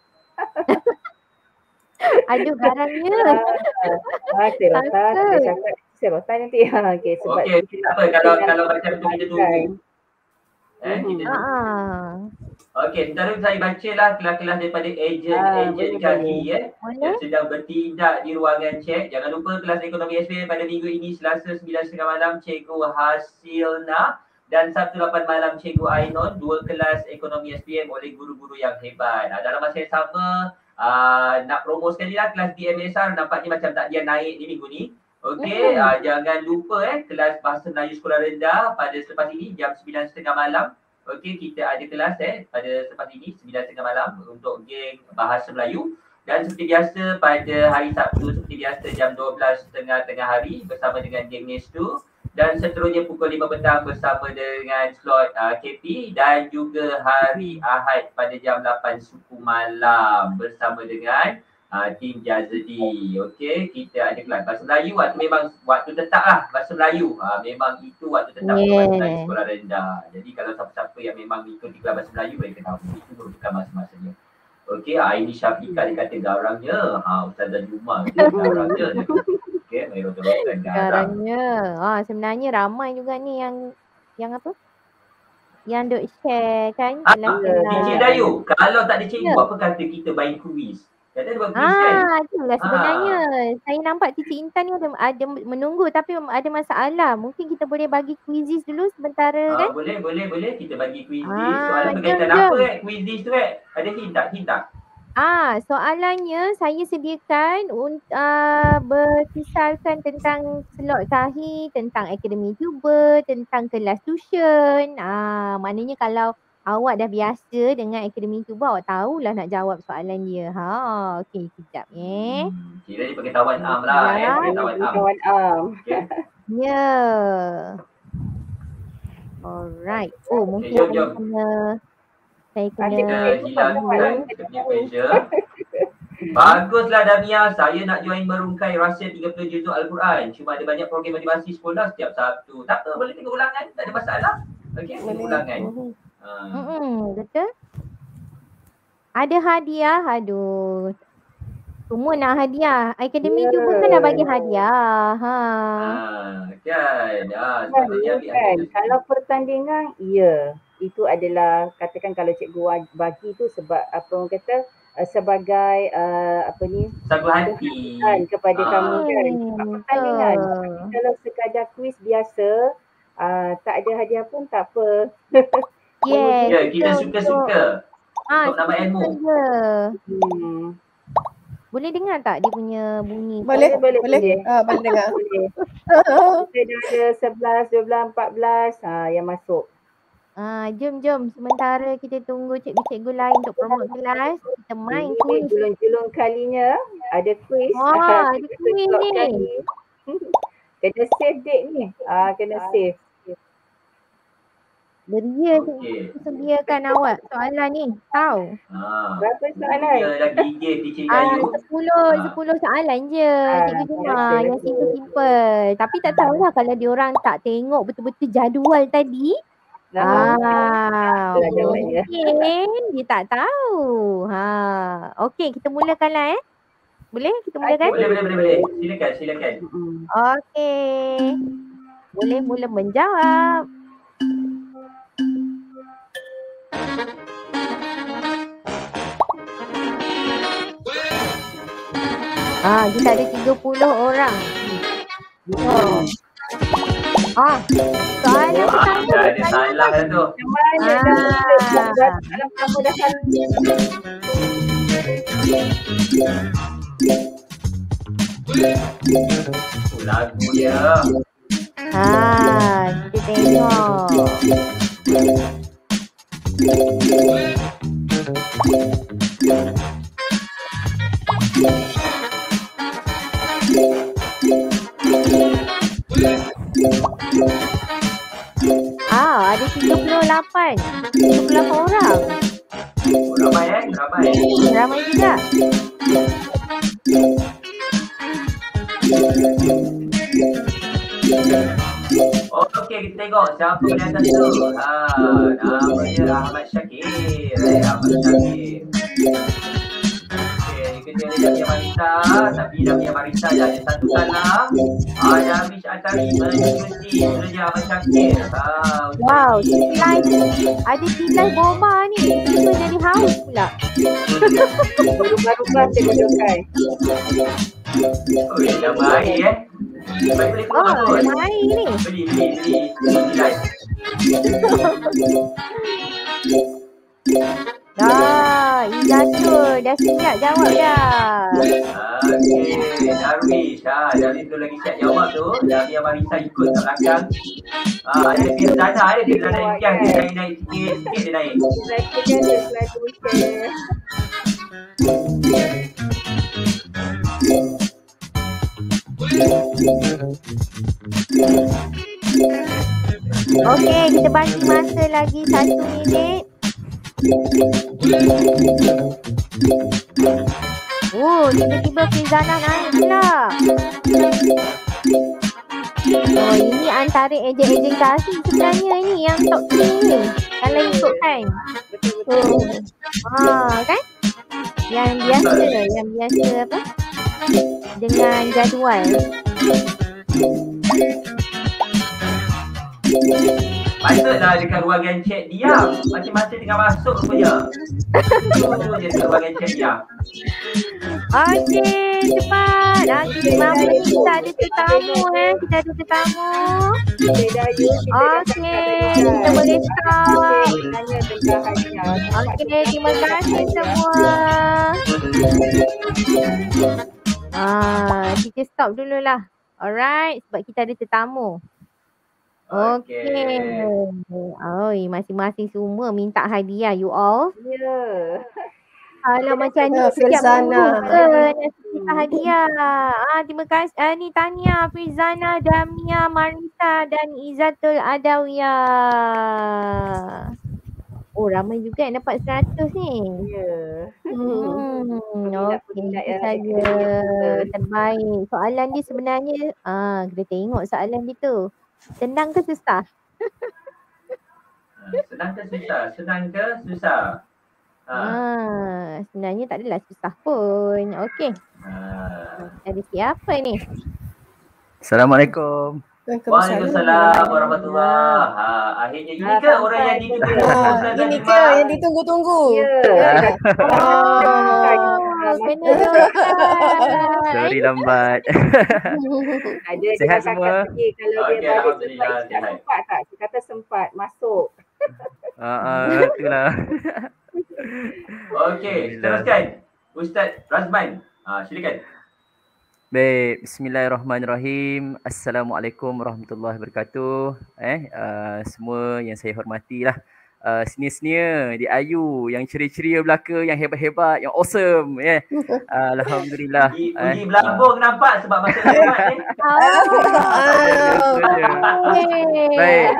Aduh garangnya. Serotan. Dia cakap serotan nanti. Okey, sebab tak apa kalau macam tu kita tunggu. Okey, sementara saya bacalah kelas-kelas daripada ejen Kahi yang sedang bertindak di ruangan chat. Jangan lupa kelas ekonomi SPM pada minggu ini Selasa 9.30 malam Cikgu Hasilna dan Sabtu 8 malam Cikgu Ainon. 2 kelas ekonomi SPM oleh guru-guru yang hebat. Dalam masa yang sama nak promo sekali lah kelas DMSR nampaknya macam tak dia naik di minggu ni. Okey, jangan lupa kelas Bahasa Melayu Sekolah Rendah pada selepas ini jam 9.30 malam. Okey, kita ada kelas pada selepas ini 9.30 malam untuk geng Bahasa Melayu. Dan seperti biasa pada hari Sabtu seperti biasa jam 12.30 tengah hari bersama dengan geng Nestu. Dan seterusnya pukul 5 petang bersama dengan slot KP dan juga hari Ahad pada jam 8 suku malam bersama dengan tim Jazadi. Okey, kita ada kelas Bahasa Melayu memang waktu tetap lah Bahasa Melayu. Memang itu waktu tetap Bahasa Melayu Sekolah Rendah. Jadi kalau siapa-siapa yang memang ikut di kelas Bahasa Melayu boleh ketahui itu merupakan masa-masanya. Okey, ini Syafiqah dia kata garangnya. Ustazah Juma tu garangnya. Okey, mari teruskan garangnya. Sebenarnya ramai juga ni yang apa? Yang duk share kan. Cikgu Dayu, kalau tak ada cikgu apa kata kita main kuis? Itulah sebenarnya saya nampak Cici Intan ni ada menunggu tapi ada masalah. Mungkin kita boleh bagi quizzes dulu sementara kan? Boleh kita bagi quizzes. Soalan berkaitan apa quizzes tu ada hint tak? Soalannya saya sediakan berkisarkan tentang slot Kahi, tentang akademi YouTuber, tentang kelas tuition. Maknanya kalau awak dah biasa dengan akademi YouTuber, awak tahulah nak jawab soalan dia. Okey, kejap Kira dia pakai tawan am lah tawan am. Ya. Alright. Mungkin saya kena hilangkan pressure. Baguslah Damia, saya nak join merungkai rahsia 30 juzuk Al-Quran. Cuma ada banyak program motivasi sekolah setiap Sabtu. Tak apa, boleh tengok ulangan, tak ada masalah. Okey, tengok ulangan. Betul. Ada hadiah, semua nak hadiah. Akademi juga kan dah bagi hadiah. Kan. Kalau pertandingan, itu adalah katakan kalau cikgu bagi tu sebab apa orang kata sebagai sagu hati kepada kamu kan. Pertandingan. Kalau sekadar kuis biasa, tak ada hadiah pun tak apa. Yes. Ya, kita suka-suka untuk nama ilmu. Boleh dengar tak dia punya bunyi? Boleh. Boleh dengar. Boleh. Kita dah ada 11, 12, 14 yang masuk. Jom. Sementara kita tunggu cikgu-cikgu lain untuk promote kelas, kita main kuis. Julung-julung kalinya ada kuis. Ada kuis ni. Kena save date ni. Kena save. Beria sediakan awak soalan ni. Tahu? Berapa soalan? Dia lagi gift Teacher Gayu. 10 soalan je Cikgu Juma. Yang simple-simple. Tapi tak tahulah kalau diorang tak tengok betul-betul jadual tadi. Mungkin dia tak tahu. Okey, kita mulakanlah Boleh kita mulakan? Boleh. Silakan. Okey. Boleh mula menjawab. Kita ada 30 orang. Soalan pertama. Ada salah dah tu. Lagu dia. Kita tengok. Ada 38 orang. Ramai juga. Okey, kita tengok siapa di atas tu. Namanya Ahmad Syakir. Dia Damia Marisa, tapi Damia Marisa dah ada satu salah. Ada Amish Atari mengikuti kerja Ahmad Syakir. Wow, ada tilai bomba ni. Tiba jadi haus pula. Berubah-ubah kedudukan. Dah baik Boleh keluar kot. Dah baik ni. Beli. Izatul dah siap jawab dah. Okey, Darwish. Darwish tu lagi siap jawab tu. Damia Marisa ikut kat belakang. Ada Firzana yang naik sikit dia naik. Okey, kita bagi masa lagi 1 minit. Tiba-tiba Firzana naik pula. Ini antara ejen-ejen kasih sebenarnya ni yang top 3 ni. Kalau ikut time. Kan? Yang biasa apa? Dengan jadual. Patutlah dekat ruangan chat diam. Macam-macam tengah masuk rupanya. Dia dekat ruangan chat diam. Okey, cepat. Kita ada tetamu Kita ada tetamu. Okey, kita boleh stop. Okey, terima kasih semua. Kita stop dululah. Alright, sebab kita ada tetamu. Okey. Masing-masing semua minta hadiah you all. Ya. Kalau macam ni Firzana. Kita hadiah. Terima kasih. Ni Tania, Firzana, Damia, Marisa dan Izatul Adawiyah. Ramai juga yang dapat 100 ni. Ya. Okey, itu saja. Terbaik. Soalan dia sebenarnya, kita tengok soalan dia tu. Senang ke susah? Senang ke susah? Sebenarnya tak adalah susah pun. Okey. Ada siapa ni? Assalamualaikum. Waalaikumsalam warahmatullahi. Akhirnya ini ke orang yang ditunggu-tunggu. Ini ke yang ditunggu-tunggu. Sorry lambat. Ada Sihat dia semua? cakap sikit kalau dia balik sempat, tak sempat tak? Dia kata sempat masuk. Itulah. Okey, teruskan. Ustaz Razman. Silakan. Baik, bismillahirrahmanirrahim. Assalamualaikum warahmatullahi wabarakatuh. Semua yang saya hormatilah. Senior-senior di Ayu yang ceria-ceria belaka, yang hebat-hebat, yang awesome. Alhamdulillah. Uji belambung nampak sebab masa lewat ni. Baik.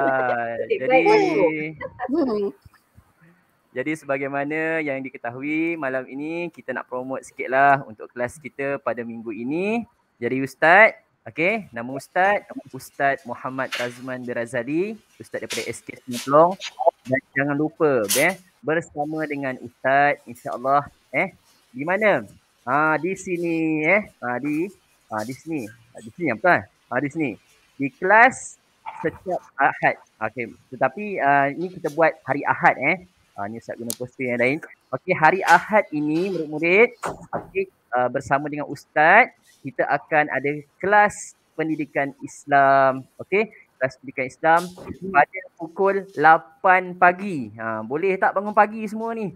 Jadi sebagaimana yang diketahui, malam ini kita nak promote sikitlah untuk kelas kita pada minggu ini. Jadi Ustaz, okey, nama Ustaz Muhammad Razman bin Razali, Ustaz daripada SK Semplong. Dan jangan lupa bersama dengan Ustaz insya-Allah di mana? Di sini di sini. Di sini apa? Di sini. Di kelas setiap Ahad. Okey, tetapi ini kita buat hari Ahad ni Ustaz guna poster yang lain. Okey, hari Ahad ini murid-murid bersama dengan Ustaz kita akan ada kelas pendidikan Islam. Okey, kelas pendidikan Islam pada pukul 8 pagi. Boleh tak bangun pagi semua ni?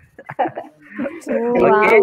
Okey.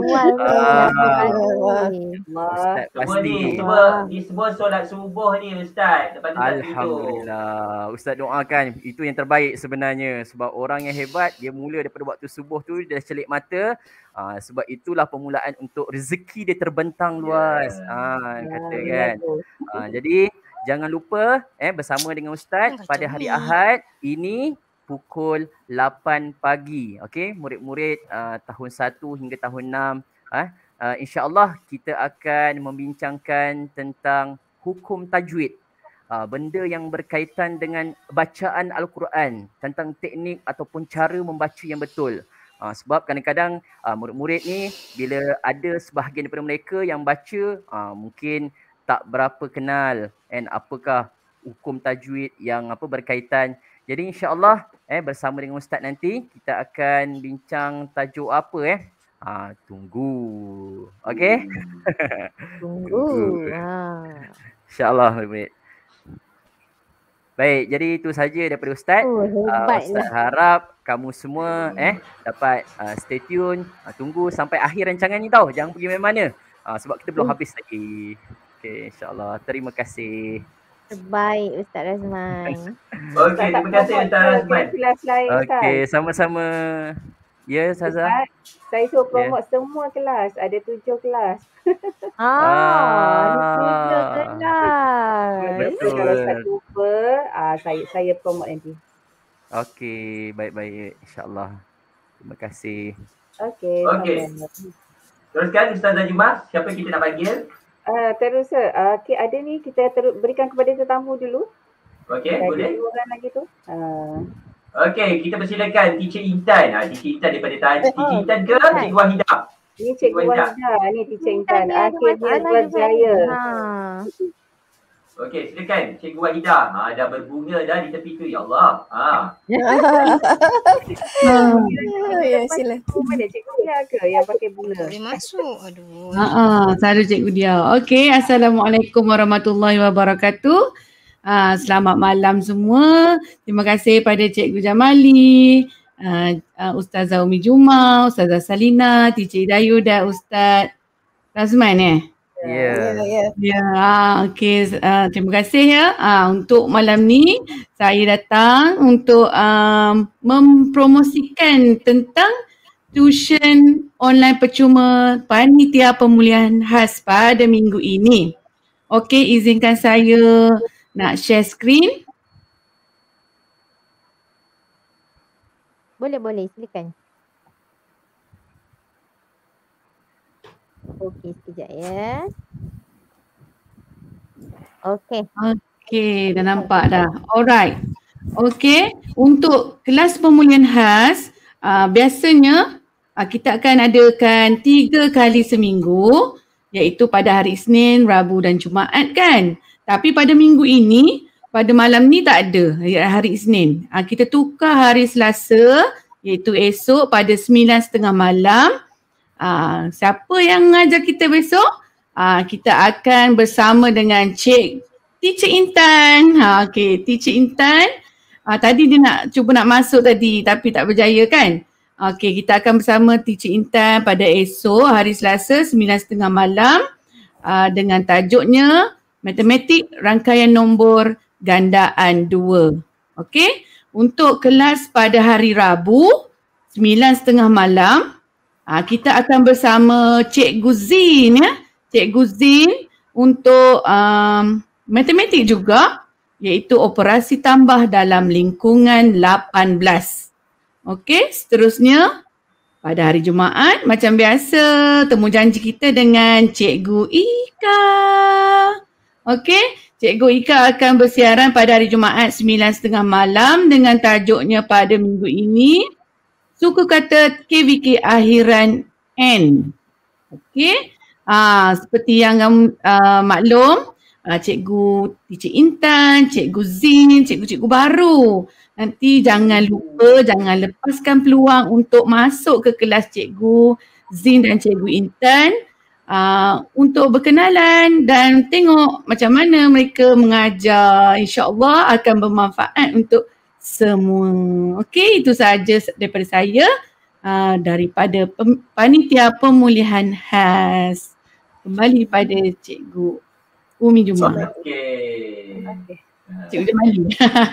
Ustaz pasti. Semua solat subuh ni Ustaz. Lepas tu tak tidur. Alhamdulillah. Ustaz doakan itu yang terbaik sebenarnya. Sebab orang yang hebat dia mula daripada waktu subuh tu dia dah celik mata. Sebab itulah permulaan untuk rezeki dia terbentang luas. Kata kan. Jadi jangan lupa bersama dengan Ustaz pada hari Ahad ini pukul 8 pagi. Okey, murid-murid tahun 1 hingga tahun 6. InsyaAllah kita akan membincangkan tentang hukum tajwid. Benda yang berkaitan dengan bacaan Al-Quran, tentang teknik ataupun cara membaca yang betul. Sebab kadang-kadang murid-murid ni bila ada sebahagian daripada mereka yang baca mungkin tak berapa kenal apakah hukum tajwid yang berkaitan. Jadi insya-Allah bersama dengan Ustaz nanti kita akan bincang tajuk apa tunggu. Okey? Tunggu. Insya-Allah murid. Baik, jadi itu saja daripada Ustaz. Ustaz harap kamu semua dapat stay tune, tunggu sampai akhir rancangan ni tau. Jangan pergi mana-mana. Sebab kita belum habis lagi. Okey, insya-Allah. Terima kasih. Terbaik Ustaz Razman. Okey, terima kasih Ustaz Razman. Okey, sama-sama. Ya, Saza. Saya suruh promote semua kelas. Ada 7 kelas. Ada 7 kelas. Betul. Kalau Ustaz lupa, saya promote nanti. Okey, baik-baik. InsyaAllah. Terima kasih. Okey. Teruskan Ustaz Najimah, siapa kita nak panggil? Terus okay, ada ni kita berikan kepada tetamu dulu. Okey, boleh. Ada 2 orang lagi tu. Okey, kita persilakan Teacher Intan. Teacher Intan daripada Teacher Intan ke Cikgu Wahidah? Ini Cikgu Wahidah, ni Teacher Intan. Akhirnya berjaya. Okey, silakan Cikgu Wahidah. Dah berbunga dah di tepi tu, ya Allah. Ya, sila. Mana Cikgu Dia ke yang pakai bunga? Boleh masuk. Aduh. Selalu Cikgu Dia. Okey, Assalamualaikum warahmatullahi wabarakatuh. Selamat malam semua. Terima kasih pada Cikgu Jamali, Ustazah Umi Juma, Ustazah Salina, Teacher Idayu dan Ustaz Razman okey. Terima kasih untuk malam ni saya datang untuk mempromosikan tentang tuition online percuma panitia pemulihan khas pada minggu ini. Okey, izinkan saya nak share screen. Boleh, silakan. Okey, sekejap ya. Okey, dah nampak dah. Alright. Okey, untuk kelas pemulihan khas, biasanya kita akan adakan 3 kali seminggu, iaitu pada hari Isnin, Rabu dan Jumaat kan. Tapi pada minggu ini, pada malam ni tak ada, hari Isnin. Kita tukar hari Selasa, iaitu esok pada 9.30 malam. Siapa yang mengajar kita besok? Kita akan bersama dengan Teacher Intan. Teacher Intan. Tadi dia cuba nak masuk tadi tapi tak berjaya kan? Kita akan bersama Teacher Intan pada esok hari Selasa 9.30 malam dengan tajuknya Matematik Rangkaian Nombor Gandaan 2. Untuk kelas pada hari Rabu 9.30 malam kita akan bersama Cikgu Zin Cikgu Zin untuk matematik juga, iaitu operasi tambah dalam lingkungan 18. Seterusnya pada hari Jumaat macam biasa temu janji kita dengan Cikgu Ika. Cikgu Ika akan bersiaran pada hari Jumaat 9.30 malam dengan tajuknya pada minggu ini suku kata KVK akhiran N. Seperti yang maklum, Cikgu Teacher Intan, Cikgu Zin, cikgu-cikgu baru. Nanti jangan lupa, jangan lepaskan peluang untuk masuk ke kelas Cikgu Zin dan Cikgu Intan untuk berkenalan dan tengok macam mana mereka mengajar. InsyaAllah akan bermanfaat untuk semua. Itu sahaja daripada saya daripada Panitia Pemulihan Khas. Kembali pada Cikgu Umi Juma. Cikgu Jamali.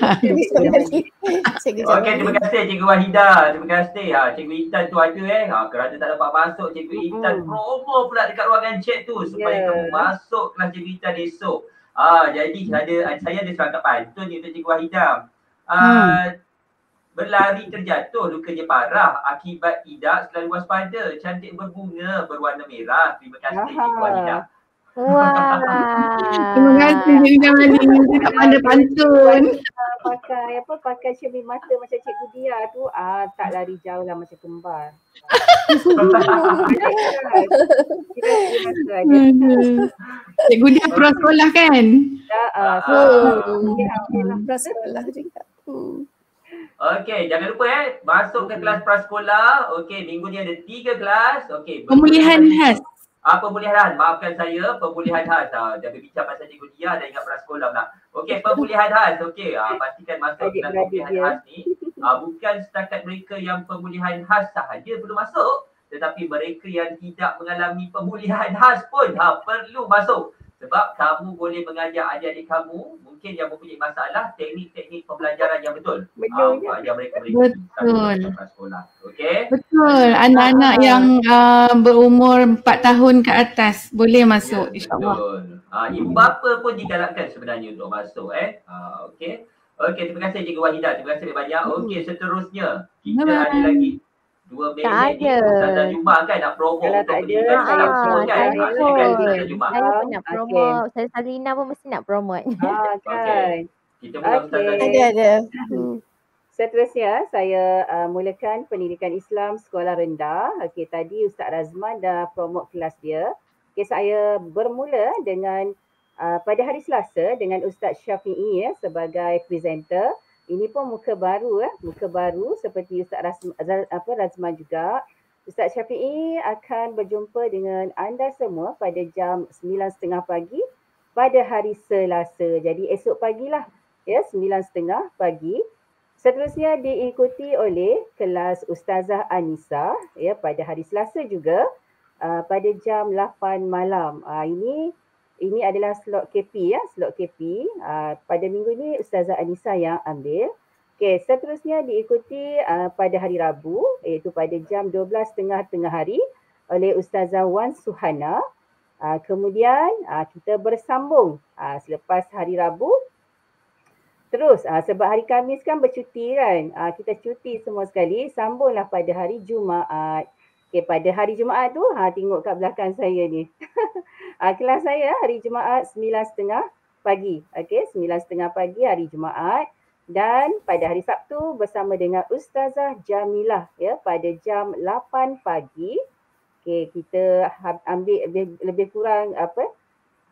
Terima kasih Cikgu Wahidah. Terima kasih. Cikgu Intan tu ada kerana tak dapat masuk Cikgu Intan promo pula dekat ruangan chat tu supaya kamu masuk kelas Cikgu Intan esok. Jadi saya ada serangkap pantun untuk Cikgu Wahidah. Berlari terjatuh, lukanya parah. Akibat tidak selalu waspada. Cantik berbunga berwarna merah. Terima kasih Cikgu Wahidah. Terima kasih Cikgu Jamali. Saya tak pandai pantun. Pakai cermin mata macam Cikgu Dia tu tak lari jauh lah macam kembar. Cikgu Dia prasekolah kan? Prasekolah juga. Jangan lupa masuk ke kelas prasekolah. Minggu ni ada 3 kelas. Pemulihan khas. Pemulihan, maafkan saya, pemulihan khas. Jangan bincang pasal Cikgu Dia dan ingat prasekolah pula. Pemulihan khas. Pastikan masuk kelas pemulihan khas ni. Bukan setakat mereka yang pemulihan khas sahaja perlu masuk, tetapi mereka yang tidak mengalami pemulihan khas pun perlu masuk. Sebab kamu boleh mengajar adik-adik kamu mungkin yang mempunyai masalah teknik-teknik pembelajaran yang betul. Ajar mereka betul. Sekolah. Betul. Anak-anak yang berumur 4 tahun ke atas boleh masuk, insyaAllah. Ibu bapa pun digalakkan sebenarnya untuk masuk. Terima kasih Cikgu Wahidah. Terima kasih banyak. Seterusnya kita ada lagi 2 minit ni Ustazah Juma kan nak promo untuk pendidikan Islam semua kan. Ustazah Juma. Saya pun nak promote. Saya Salina pun mesti nak promote. Kita mula Ustazah Juma. Ada. Seterusnya saya mulakan pendidikan Islam sekolah rendah. Tadi Ustaz Razman dah promote kelas dia. Saya bermula dengan pada hari Selasa dengan Ustaz Syafi'i sebagai presenter. Ini pun muka baru seperti Ustaz Razman juga. Ustaz Syafi'i akan berjumpa dengan anda semua pada jam 9.30 pagi pada hari Selasa. Jadi esok pagilah 9.30 pagi. Seterusnya diikuti oleh kelas Ustazah Anissa pada hari Selasa juga pada jam 8 malam. Ini adalah slot KP slot KP. Pada minggu ni Ustazah Anissa yang ambil. Seterusnya diikuti pada hari Rabu iaitu pada jam 12.30 tengah hari oleh Ustazah Wan Suhana. Kemudian kita bersambung selepas hari Rabu. Terus sebab hari Khamis kan bercuti kan. Kita cuti semua sekali. Sambunglah pada hari Jumaat. Pada hari Jumaat tu tengok kat belakang saya ni. Kelas saya hari Jumaat 9.30 pagi. 9.30 pagi hari Jumaat. Dan pada hari Sabtu bersama dengan Ustazah Jamilah pada jam 8 pagi. Kita ambil lebih kurang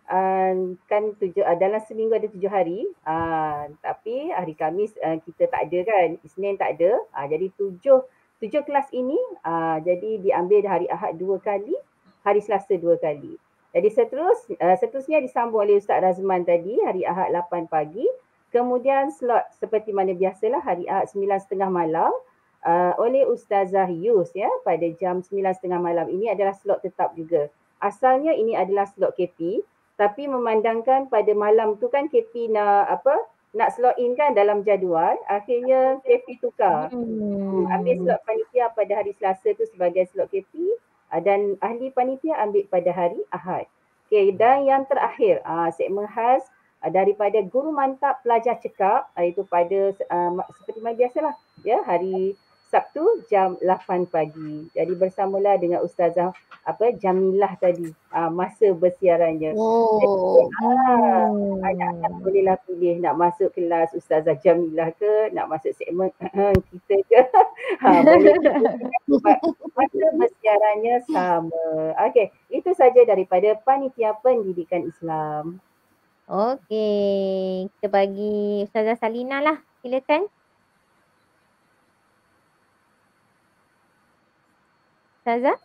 kan dalam seminggu ada 7 hari, tapi hari Khamis kita tak ada kan, Isnin tak ada. Jadi 7 kelas ini jadi diambil hari Ahad 2 kali, hari Selasa 2 kali. Jadi seterusnya disambung oleh Ustaz Razman tadi hari Ahad 8 pagi. Kemudian slot seperti mana biasalah hari Ahad 9.30 malam oleh Ustazah Yus ya pada jam 9.30 malam. Ini adalah slot tetap juga. Asalnya ini adalah slot KP, tapi memandangkan pada malam tu kan KP nak slot in kan dalam jadual, akhirnya KP tukar. Ambil slot panitia pada hari Selasa tu sebagai slot KP dan ahli panitia ambil pada hari Ahad. Okey, dan yang terakhir segmen khas daripada Guru Mantap Pelajar Cekap, iaitu pada seperti mana biasalah ya, hari Sabtu jam 8 pagi. Jadi bersamalah dengan Ustazah Jamilah tadi masa bersiarannya. Anak-anak bolehlah pilih nak masuk kelas Ustazah Jamilah ke, nak masuk segmen kita ke. Boleh masa bersiarannya sama. Okey, itu saja daripada Panitia Pendidikan Islam. Okey, kita bagi Ustazah Salina lah. Silakan. Ustazah?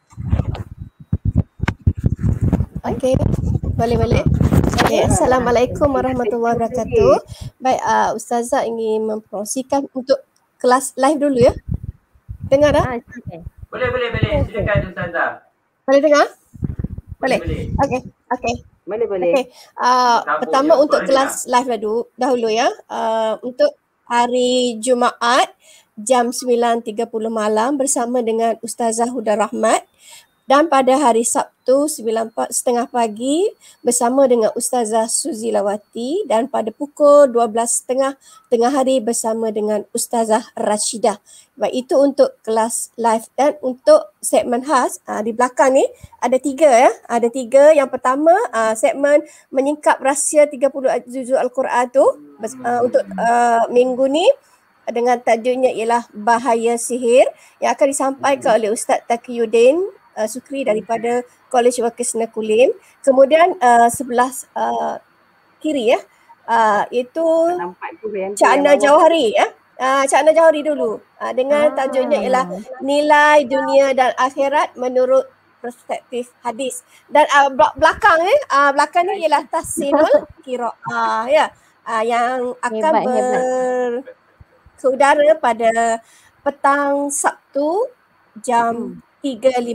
Okey, boleh. Okay, Assalamualaikum warahmatullahi wabarakatuh. Baik, Ustazah ingin mempromosikan untuk kelas live dulu ya. Dengar tak? Boleh. Silakan Ustazah. Boleh dengar? Boleh. Okey. Boleh. Okey. Pertama untuk kelas live dahulu ya. Untuk hari Jumaat jam 9.30 malam bersama dengan Ustazah Huda Rahmat, dan pada hari Sabtu 9.30 pagi bersama dengan Ustazah Suzi Lawati, dan pada pukul 12.30 tengah hari bersama dengan Ustazah Rashidah. Baik, itu untuk kelas live. Dan untuk segmen khas di belakang ni ada 3 ya. Ada 3. Yang pertama segmen menyingkap rahsia 30 juzuk Al-Quran tu untuk minggu ni dengan tajuknya ialah Bahaya Sihir yang akan disampaikan oleh Ustaz Taqiyuddin Sukri daripada College Wakil Kulim. Kemudian sebelah kiri ya, itu Cak Ana Jauhari ya. Cak Ana Jauhari dulu dengan tajuknya ialah Nilai Dunia dan Akhirat Menurut Perspektif Hadis. Dan belakang ni ialah Tahsinul Qiraah ya, yang akan bersaudara pada petang Sabtu jam 3.15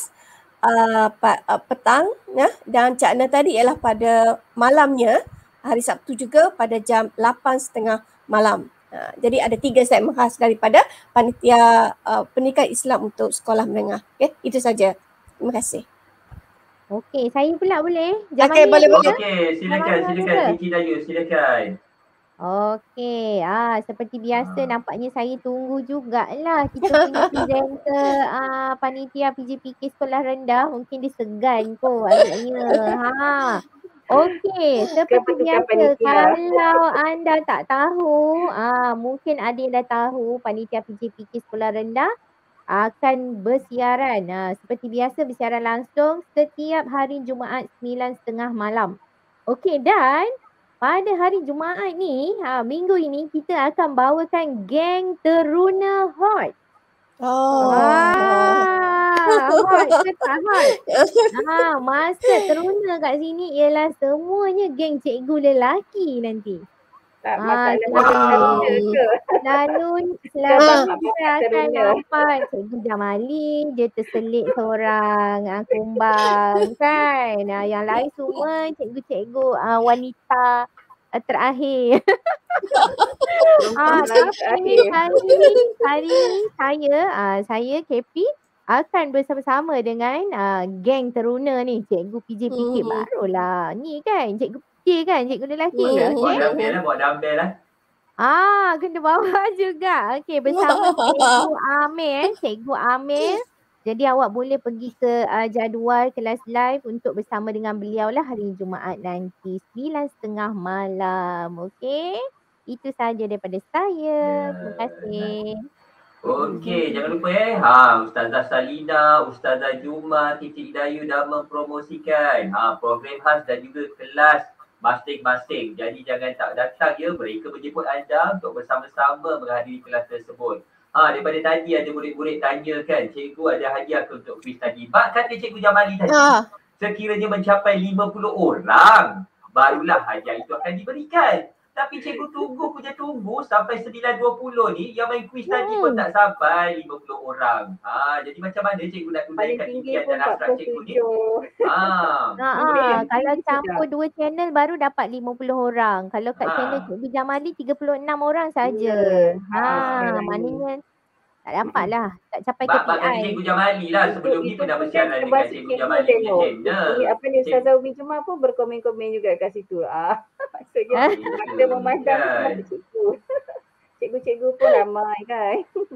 petang ya, dan Cak Ana tadi ialah pada malamnya hari Sabtu juga pada jam 8.30 malam. Jadi ada 3 segmen khas daripada Panitia Pendidikan Islam untuk sekolah menengah. Okay, itu saja. Terima kasih. Okey, saya pula boleh? Okey, boleh. Okey, silakan Siti Dayu, silakan. Okey, seperti biasa nampaknya saya tunggu jugalah kita punya presenter panitia PJPK sekolah rendah, mungkin dia segan kot agaknya. Okey, seperti biasa kalau anda tak tahu, mungkin ada yang dah tahu panitia PJPK sekolah rendah akan bersiaran. Seperti biasa bersiaran langsung setiap hari Jumaat 9.30 malam. Okey, dan pada hari Jumaat ni, minggu ini kita akan bawakan geng Teruna Hot. Hot ke tak hot? Masa Teruna kat sini ialah semuanya geng cikgu lelaki nanti. Selalu kita akan nampak Cikgu Jamali, dia terselit seorang kumbang kan. Yang lain semua cikgu-cikgu wanita terakhir. Tapi hari ni saya KP akan bersama-sama dengan geng Teruna ni, cikgu PJPK barulah. Ni kan cikgu PJ kan, cikgu lelaki. Buat dumbbell lah. Kena bawa juga. Okey, bersama Cikgu Amir. Jadi awak boleh pergi ke jadual kelas live untuk bersama dengan beliau lah hari Jumaat nanti 9.30 malam. Okey. Itu saja daripada saya. Terima kasih. Okey, jangan lupa Ustazah Salina, Ustazah Juma, Titik Dayu dah mempromosikan program khas dan juga kelas masing-masing. Jadi jangan tak datang ya, mereka menjemput anda untuk bersama-sama menghadiri kelas tersebut. Daripada tadi ada murid-murid tanya kan, cikgu ada hadiah ke untuk kuis tadi. Bak kata Cikgu Jamali tadi, sekiranya mencapai 50 orang, barulah hadiah itu akan diberikan. Tapi cikgu tunggu sampai 9.20 ni, yang main kuis tadi pun tak sampai 50 orang. Jadi macam mana cikgu nak tunaikan impian dan hasrat cikgu ni? Kalau campur 2 channel baru dapat 50 orang. Kalau kat channel Cikgu Jamali 36 orang saja. Maknanya tak dapat lah. Tak capai KPI. Bak Cikgu Jamali lah. Sebelum ni pernah bersiaran dengan Cikgu Jamali punya channel. Apa ni Ustazah Umi Juma pun berkomen-komen juga kat situ. Maksudnya kita memandang cikgu. Cikgu-cikgu pun ramai kan.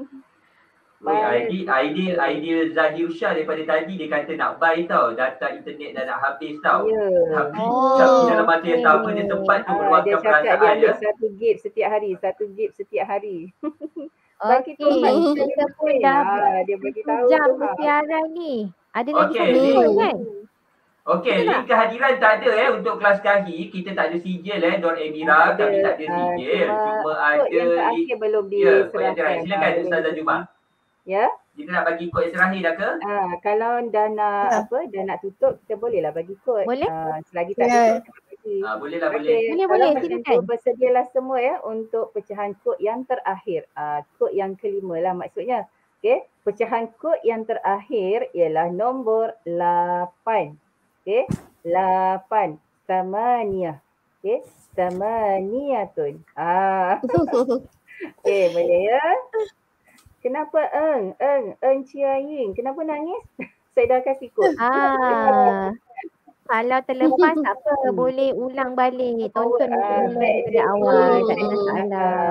Aidil Zahir Shah daripada tadi dia kata nak buy tau, data internet dah nak habis tau. Tapi dalam masa yang sama dia sempat tu meluangkan perasaan dia 1 gig setiap hari. Okey, kita pun dah dia bagi tahu jam bersiaran ni. Ada lagi satu kan? Okey, link kehadiran tak ada untuk kelas kahir. Kita tak ada sijil Don Emira, kami tak ada sijil. Cuma ada link belum diserahkan. Silakan Ustazah Juma. Ya. Kita nak bagi kod yang terakhir dah ke? Kalau dah nak tutup, kita bolehlah bagi kod. Boleh? Selagi tak tutup. Boleh lah, boleh. Boleh, silakan. Bersedialah semua ya untuk pecahan kod yang terakhir. Kod yang kelima lah maksudnya. Okey, pecahan kod yang terakhir ialah nombor 8. Okey, 8. Samaniyah. Okey, samaniyatun. Okey, boleh ya. Kenapa Eng Ciaying? Kenapa nangis? Saya dah kasih kod. Kalau terlepas apa boleh ulang balik. Tonton dari awal. Tak ada masalah.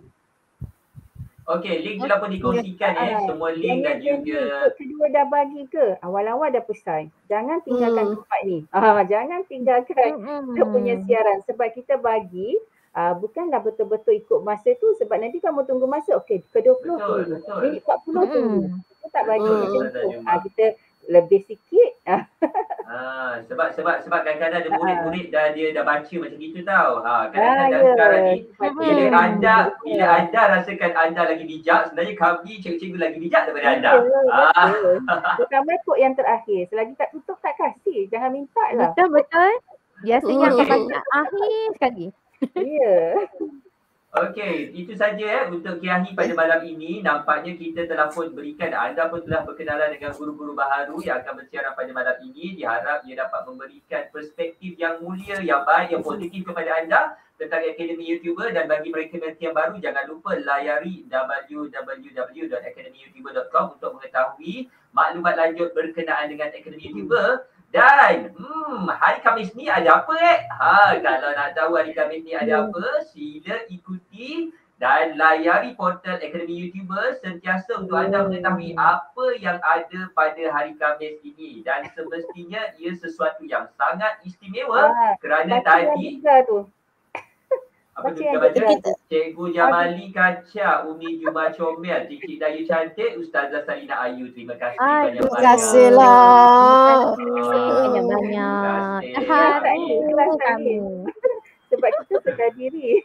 Okey, link telah pun dikongsikan semua link dan juga. Kod kedua dah bagi ke? Awal-awal dah pesan. Jangan tinggalkan tempat ni. Jangan tinggalkan kita punya siaran. Sebab kita bagi bukanlah betul-betul ikut masa tu, sebab nanti kamu tunggu masa. Okey, ke-20 tunggu. Minit 40 tunggu. Kita tak bagi macam tu. Kita lebih sikit. Sebab kadang-kadang ada murid-murid dia dah baca macam gitu tau. Kadang-kadang sekarang ni bila anda rasakan anda lagi bijak, sebenarnya kami cikgu-cikgu lagi bijak daripada anda. Terutama kod yang terakhir. Selagi tak tutup tak kasih. Jangan minta lah. Betul. Biasanya akan baca akhir sekali. Ya. Okey, itu saja untuk Kiahi pada malam ini. Nampaknya kita telah pun berikan, anda pun telah berkenalan dengan guru-guru baharu yang akan bersiaran pada malam ini. Diharap ia dapat memberikan perspektif yang mulia, yang baik, yang positif kepada anda tentang Akademi YouTuber. Dan bagi mereka yang baru, jangan lupa layari www.academyyoutuber.com untuk mengetahui maklumat lanjut berkenaan dengan Akademi YouTuber. Dan hari Khamis ni ada apa kalau nak tahu hari Khamis ni ada apa, sila ikuti dan layari portal Akademi YouTuber sentiasa untuk anda mengetahui apa yang ada pada hari Khamis ini. Dan semestinya ia sesuatu yang sangat istimewa kerana tadi apa tu kita baca? Cikgu Jamali Kaca, Umi Juma Comel, Titik Dayu Cantik, Ustazah Salina Ayu. Terima kasih banyak-banyak. Terima kasih lah. Banyak-banyak. Ikhlas kami. Sebab kita sedar diri.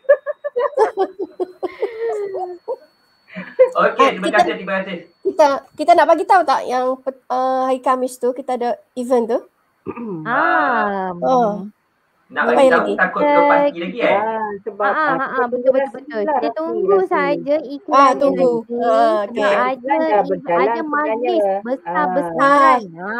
Okey, terima kasih. Kita nak bagi tahu tak yang hari Khamis tu kita ada event tu? Nak bagi tahu takut lepas lagi sebab betul. Kita tunggu saja iklan. Tunggu. Ada majlis besar-besaran.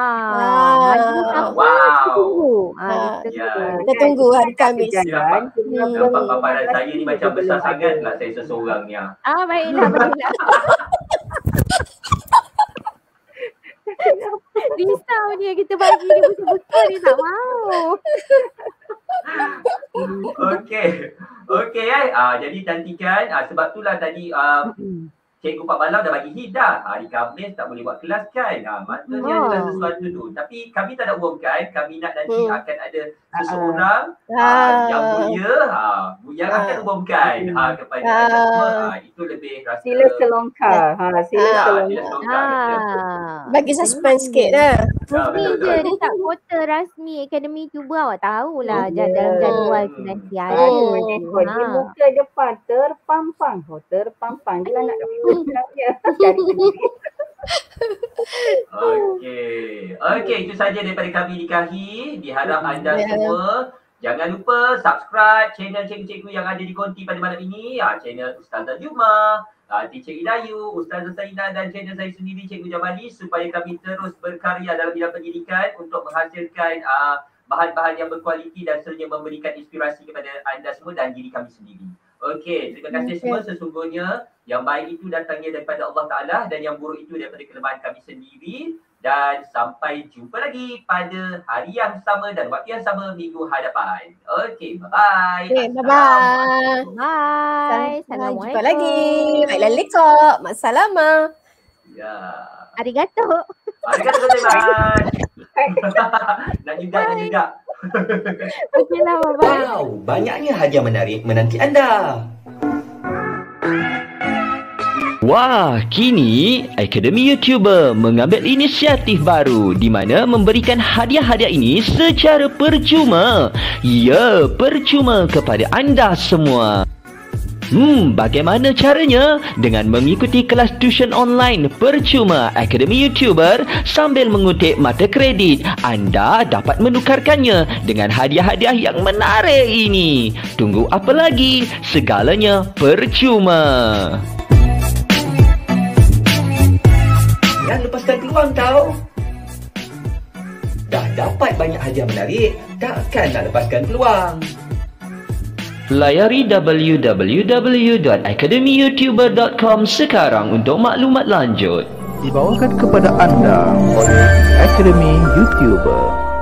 Wow. Kita tunggu hari Khamis. Nampak paparan saya ni macam besar sangat lah saya seseorang ni. Baiklah. Risau dia kita bagi dia betul-betul dia tak mau. Okey. Jadi nantikan sebab itulah tadi Cikgu Pak Balau dah bagi hit dah. Hari Khamis tak boleh buat kelas kan. Maksudnya adalah sesuatu tu. Tapi kami tak nak umumkan. Kami nak nanti akan ada seseorang yang mulia yang akan umumkan kepada anda semua. Itu lebih rasa sila selongkar. Sila selongkar. Bagi suspense sikit lah. Ni je dia tak kota rasmi Akademi YouTuber, awak tahulah dalam jadual nanti ada. Dia muka depan terpampang. Terpampang. Dia nak Okey, itu saja daripada kami di KAHI. Diharap anda semua jangan lupa subscribe channel cikgu-cikgu yang ada di konti pada malam ini. Channel Ustazah Juma, Teacher Idayu, Ustazah Saina dan channel saya sendiri Cikgu Jamali, supaya kami terus berkarya dalam bidang pendidikan untuk menghasilkan bahan-bahan yang berkualiti dan serta memberikan inspirasi kepada anda semua dan diri kami sendiri. Okey, terima kasih semua. Sesungguhnya yang baik itu datangnya daripada Allah Ta'ala dan yang buruk itu daripada kelemahan kami sendiri. Dan sampai jumpa lagi pada hari yang sama dan waktu yang sama minggu hadapan. Okey, bye-bye. Okay, bye-bye. Bye. Sampai jumpa lagi. Baiklah lekok. Masalama. Ya. Arigato. Arigato gozaimasu. Nak juga. Okeylah, bye-bye. Wow, banyaknya hadiah menarik menanti anda. Wah, kini Akademi YouTuber mengambil inisiatif baru di mana memberikan hadiah-hadiah ini secara percuma. Ya, percuma kepada anda semua. Bagaimana caranya? Dengan mengikuti kelas tuition online percuma Akademi YouTuber sambil mengutip mata kredit, anda dapat menukarkannya dengan hadiah-hadiah yang menarik ini. Tunggu apa lagi? Segalanya percuma. Jangan lepaskan peluang tau. Dah dapat banyak hadiah menarik, takkan nak lepaskan peluang. Layari www.academyyoutuber.com sekarang untuk maklumat lanjut. Dibawakan kepada anda oleh Akademi YouTuber.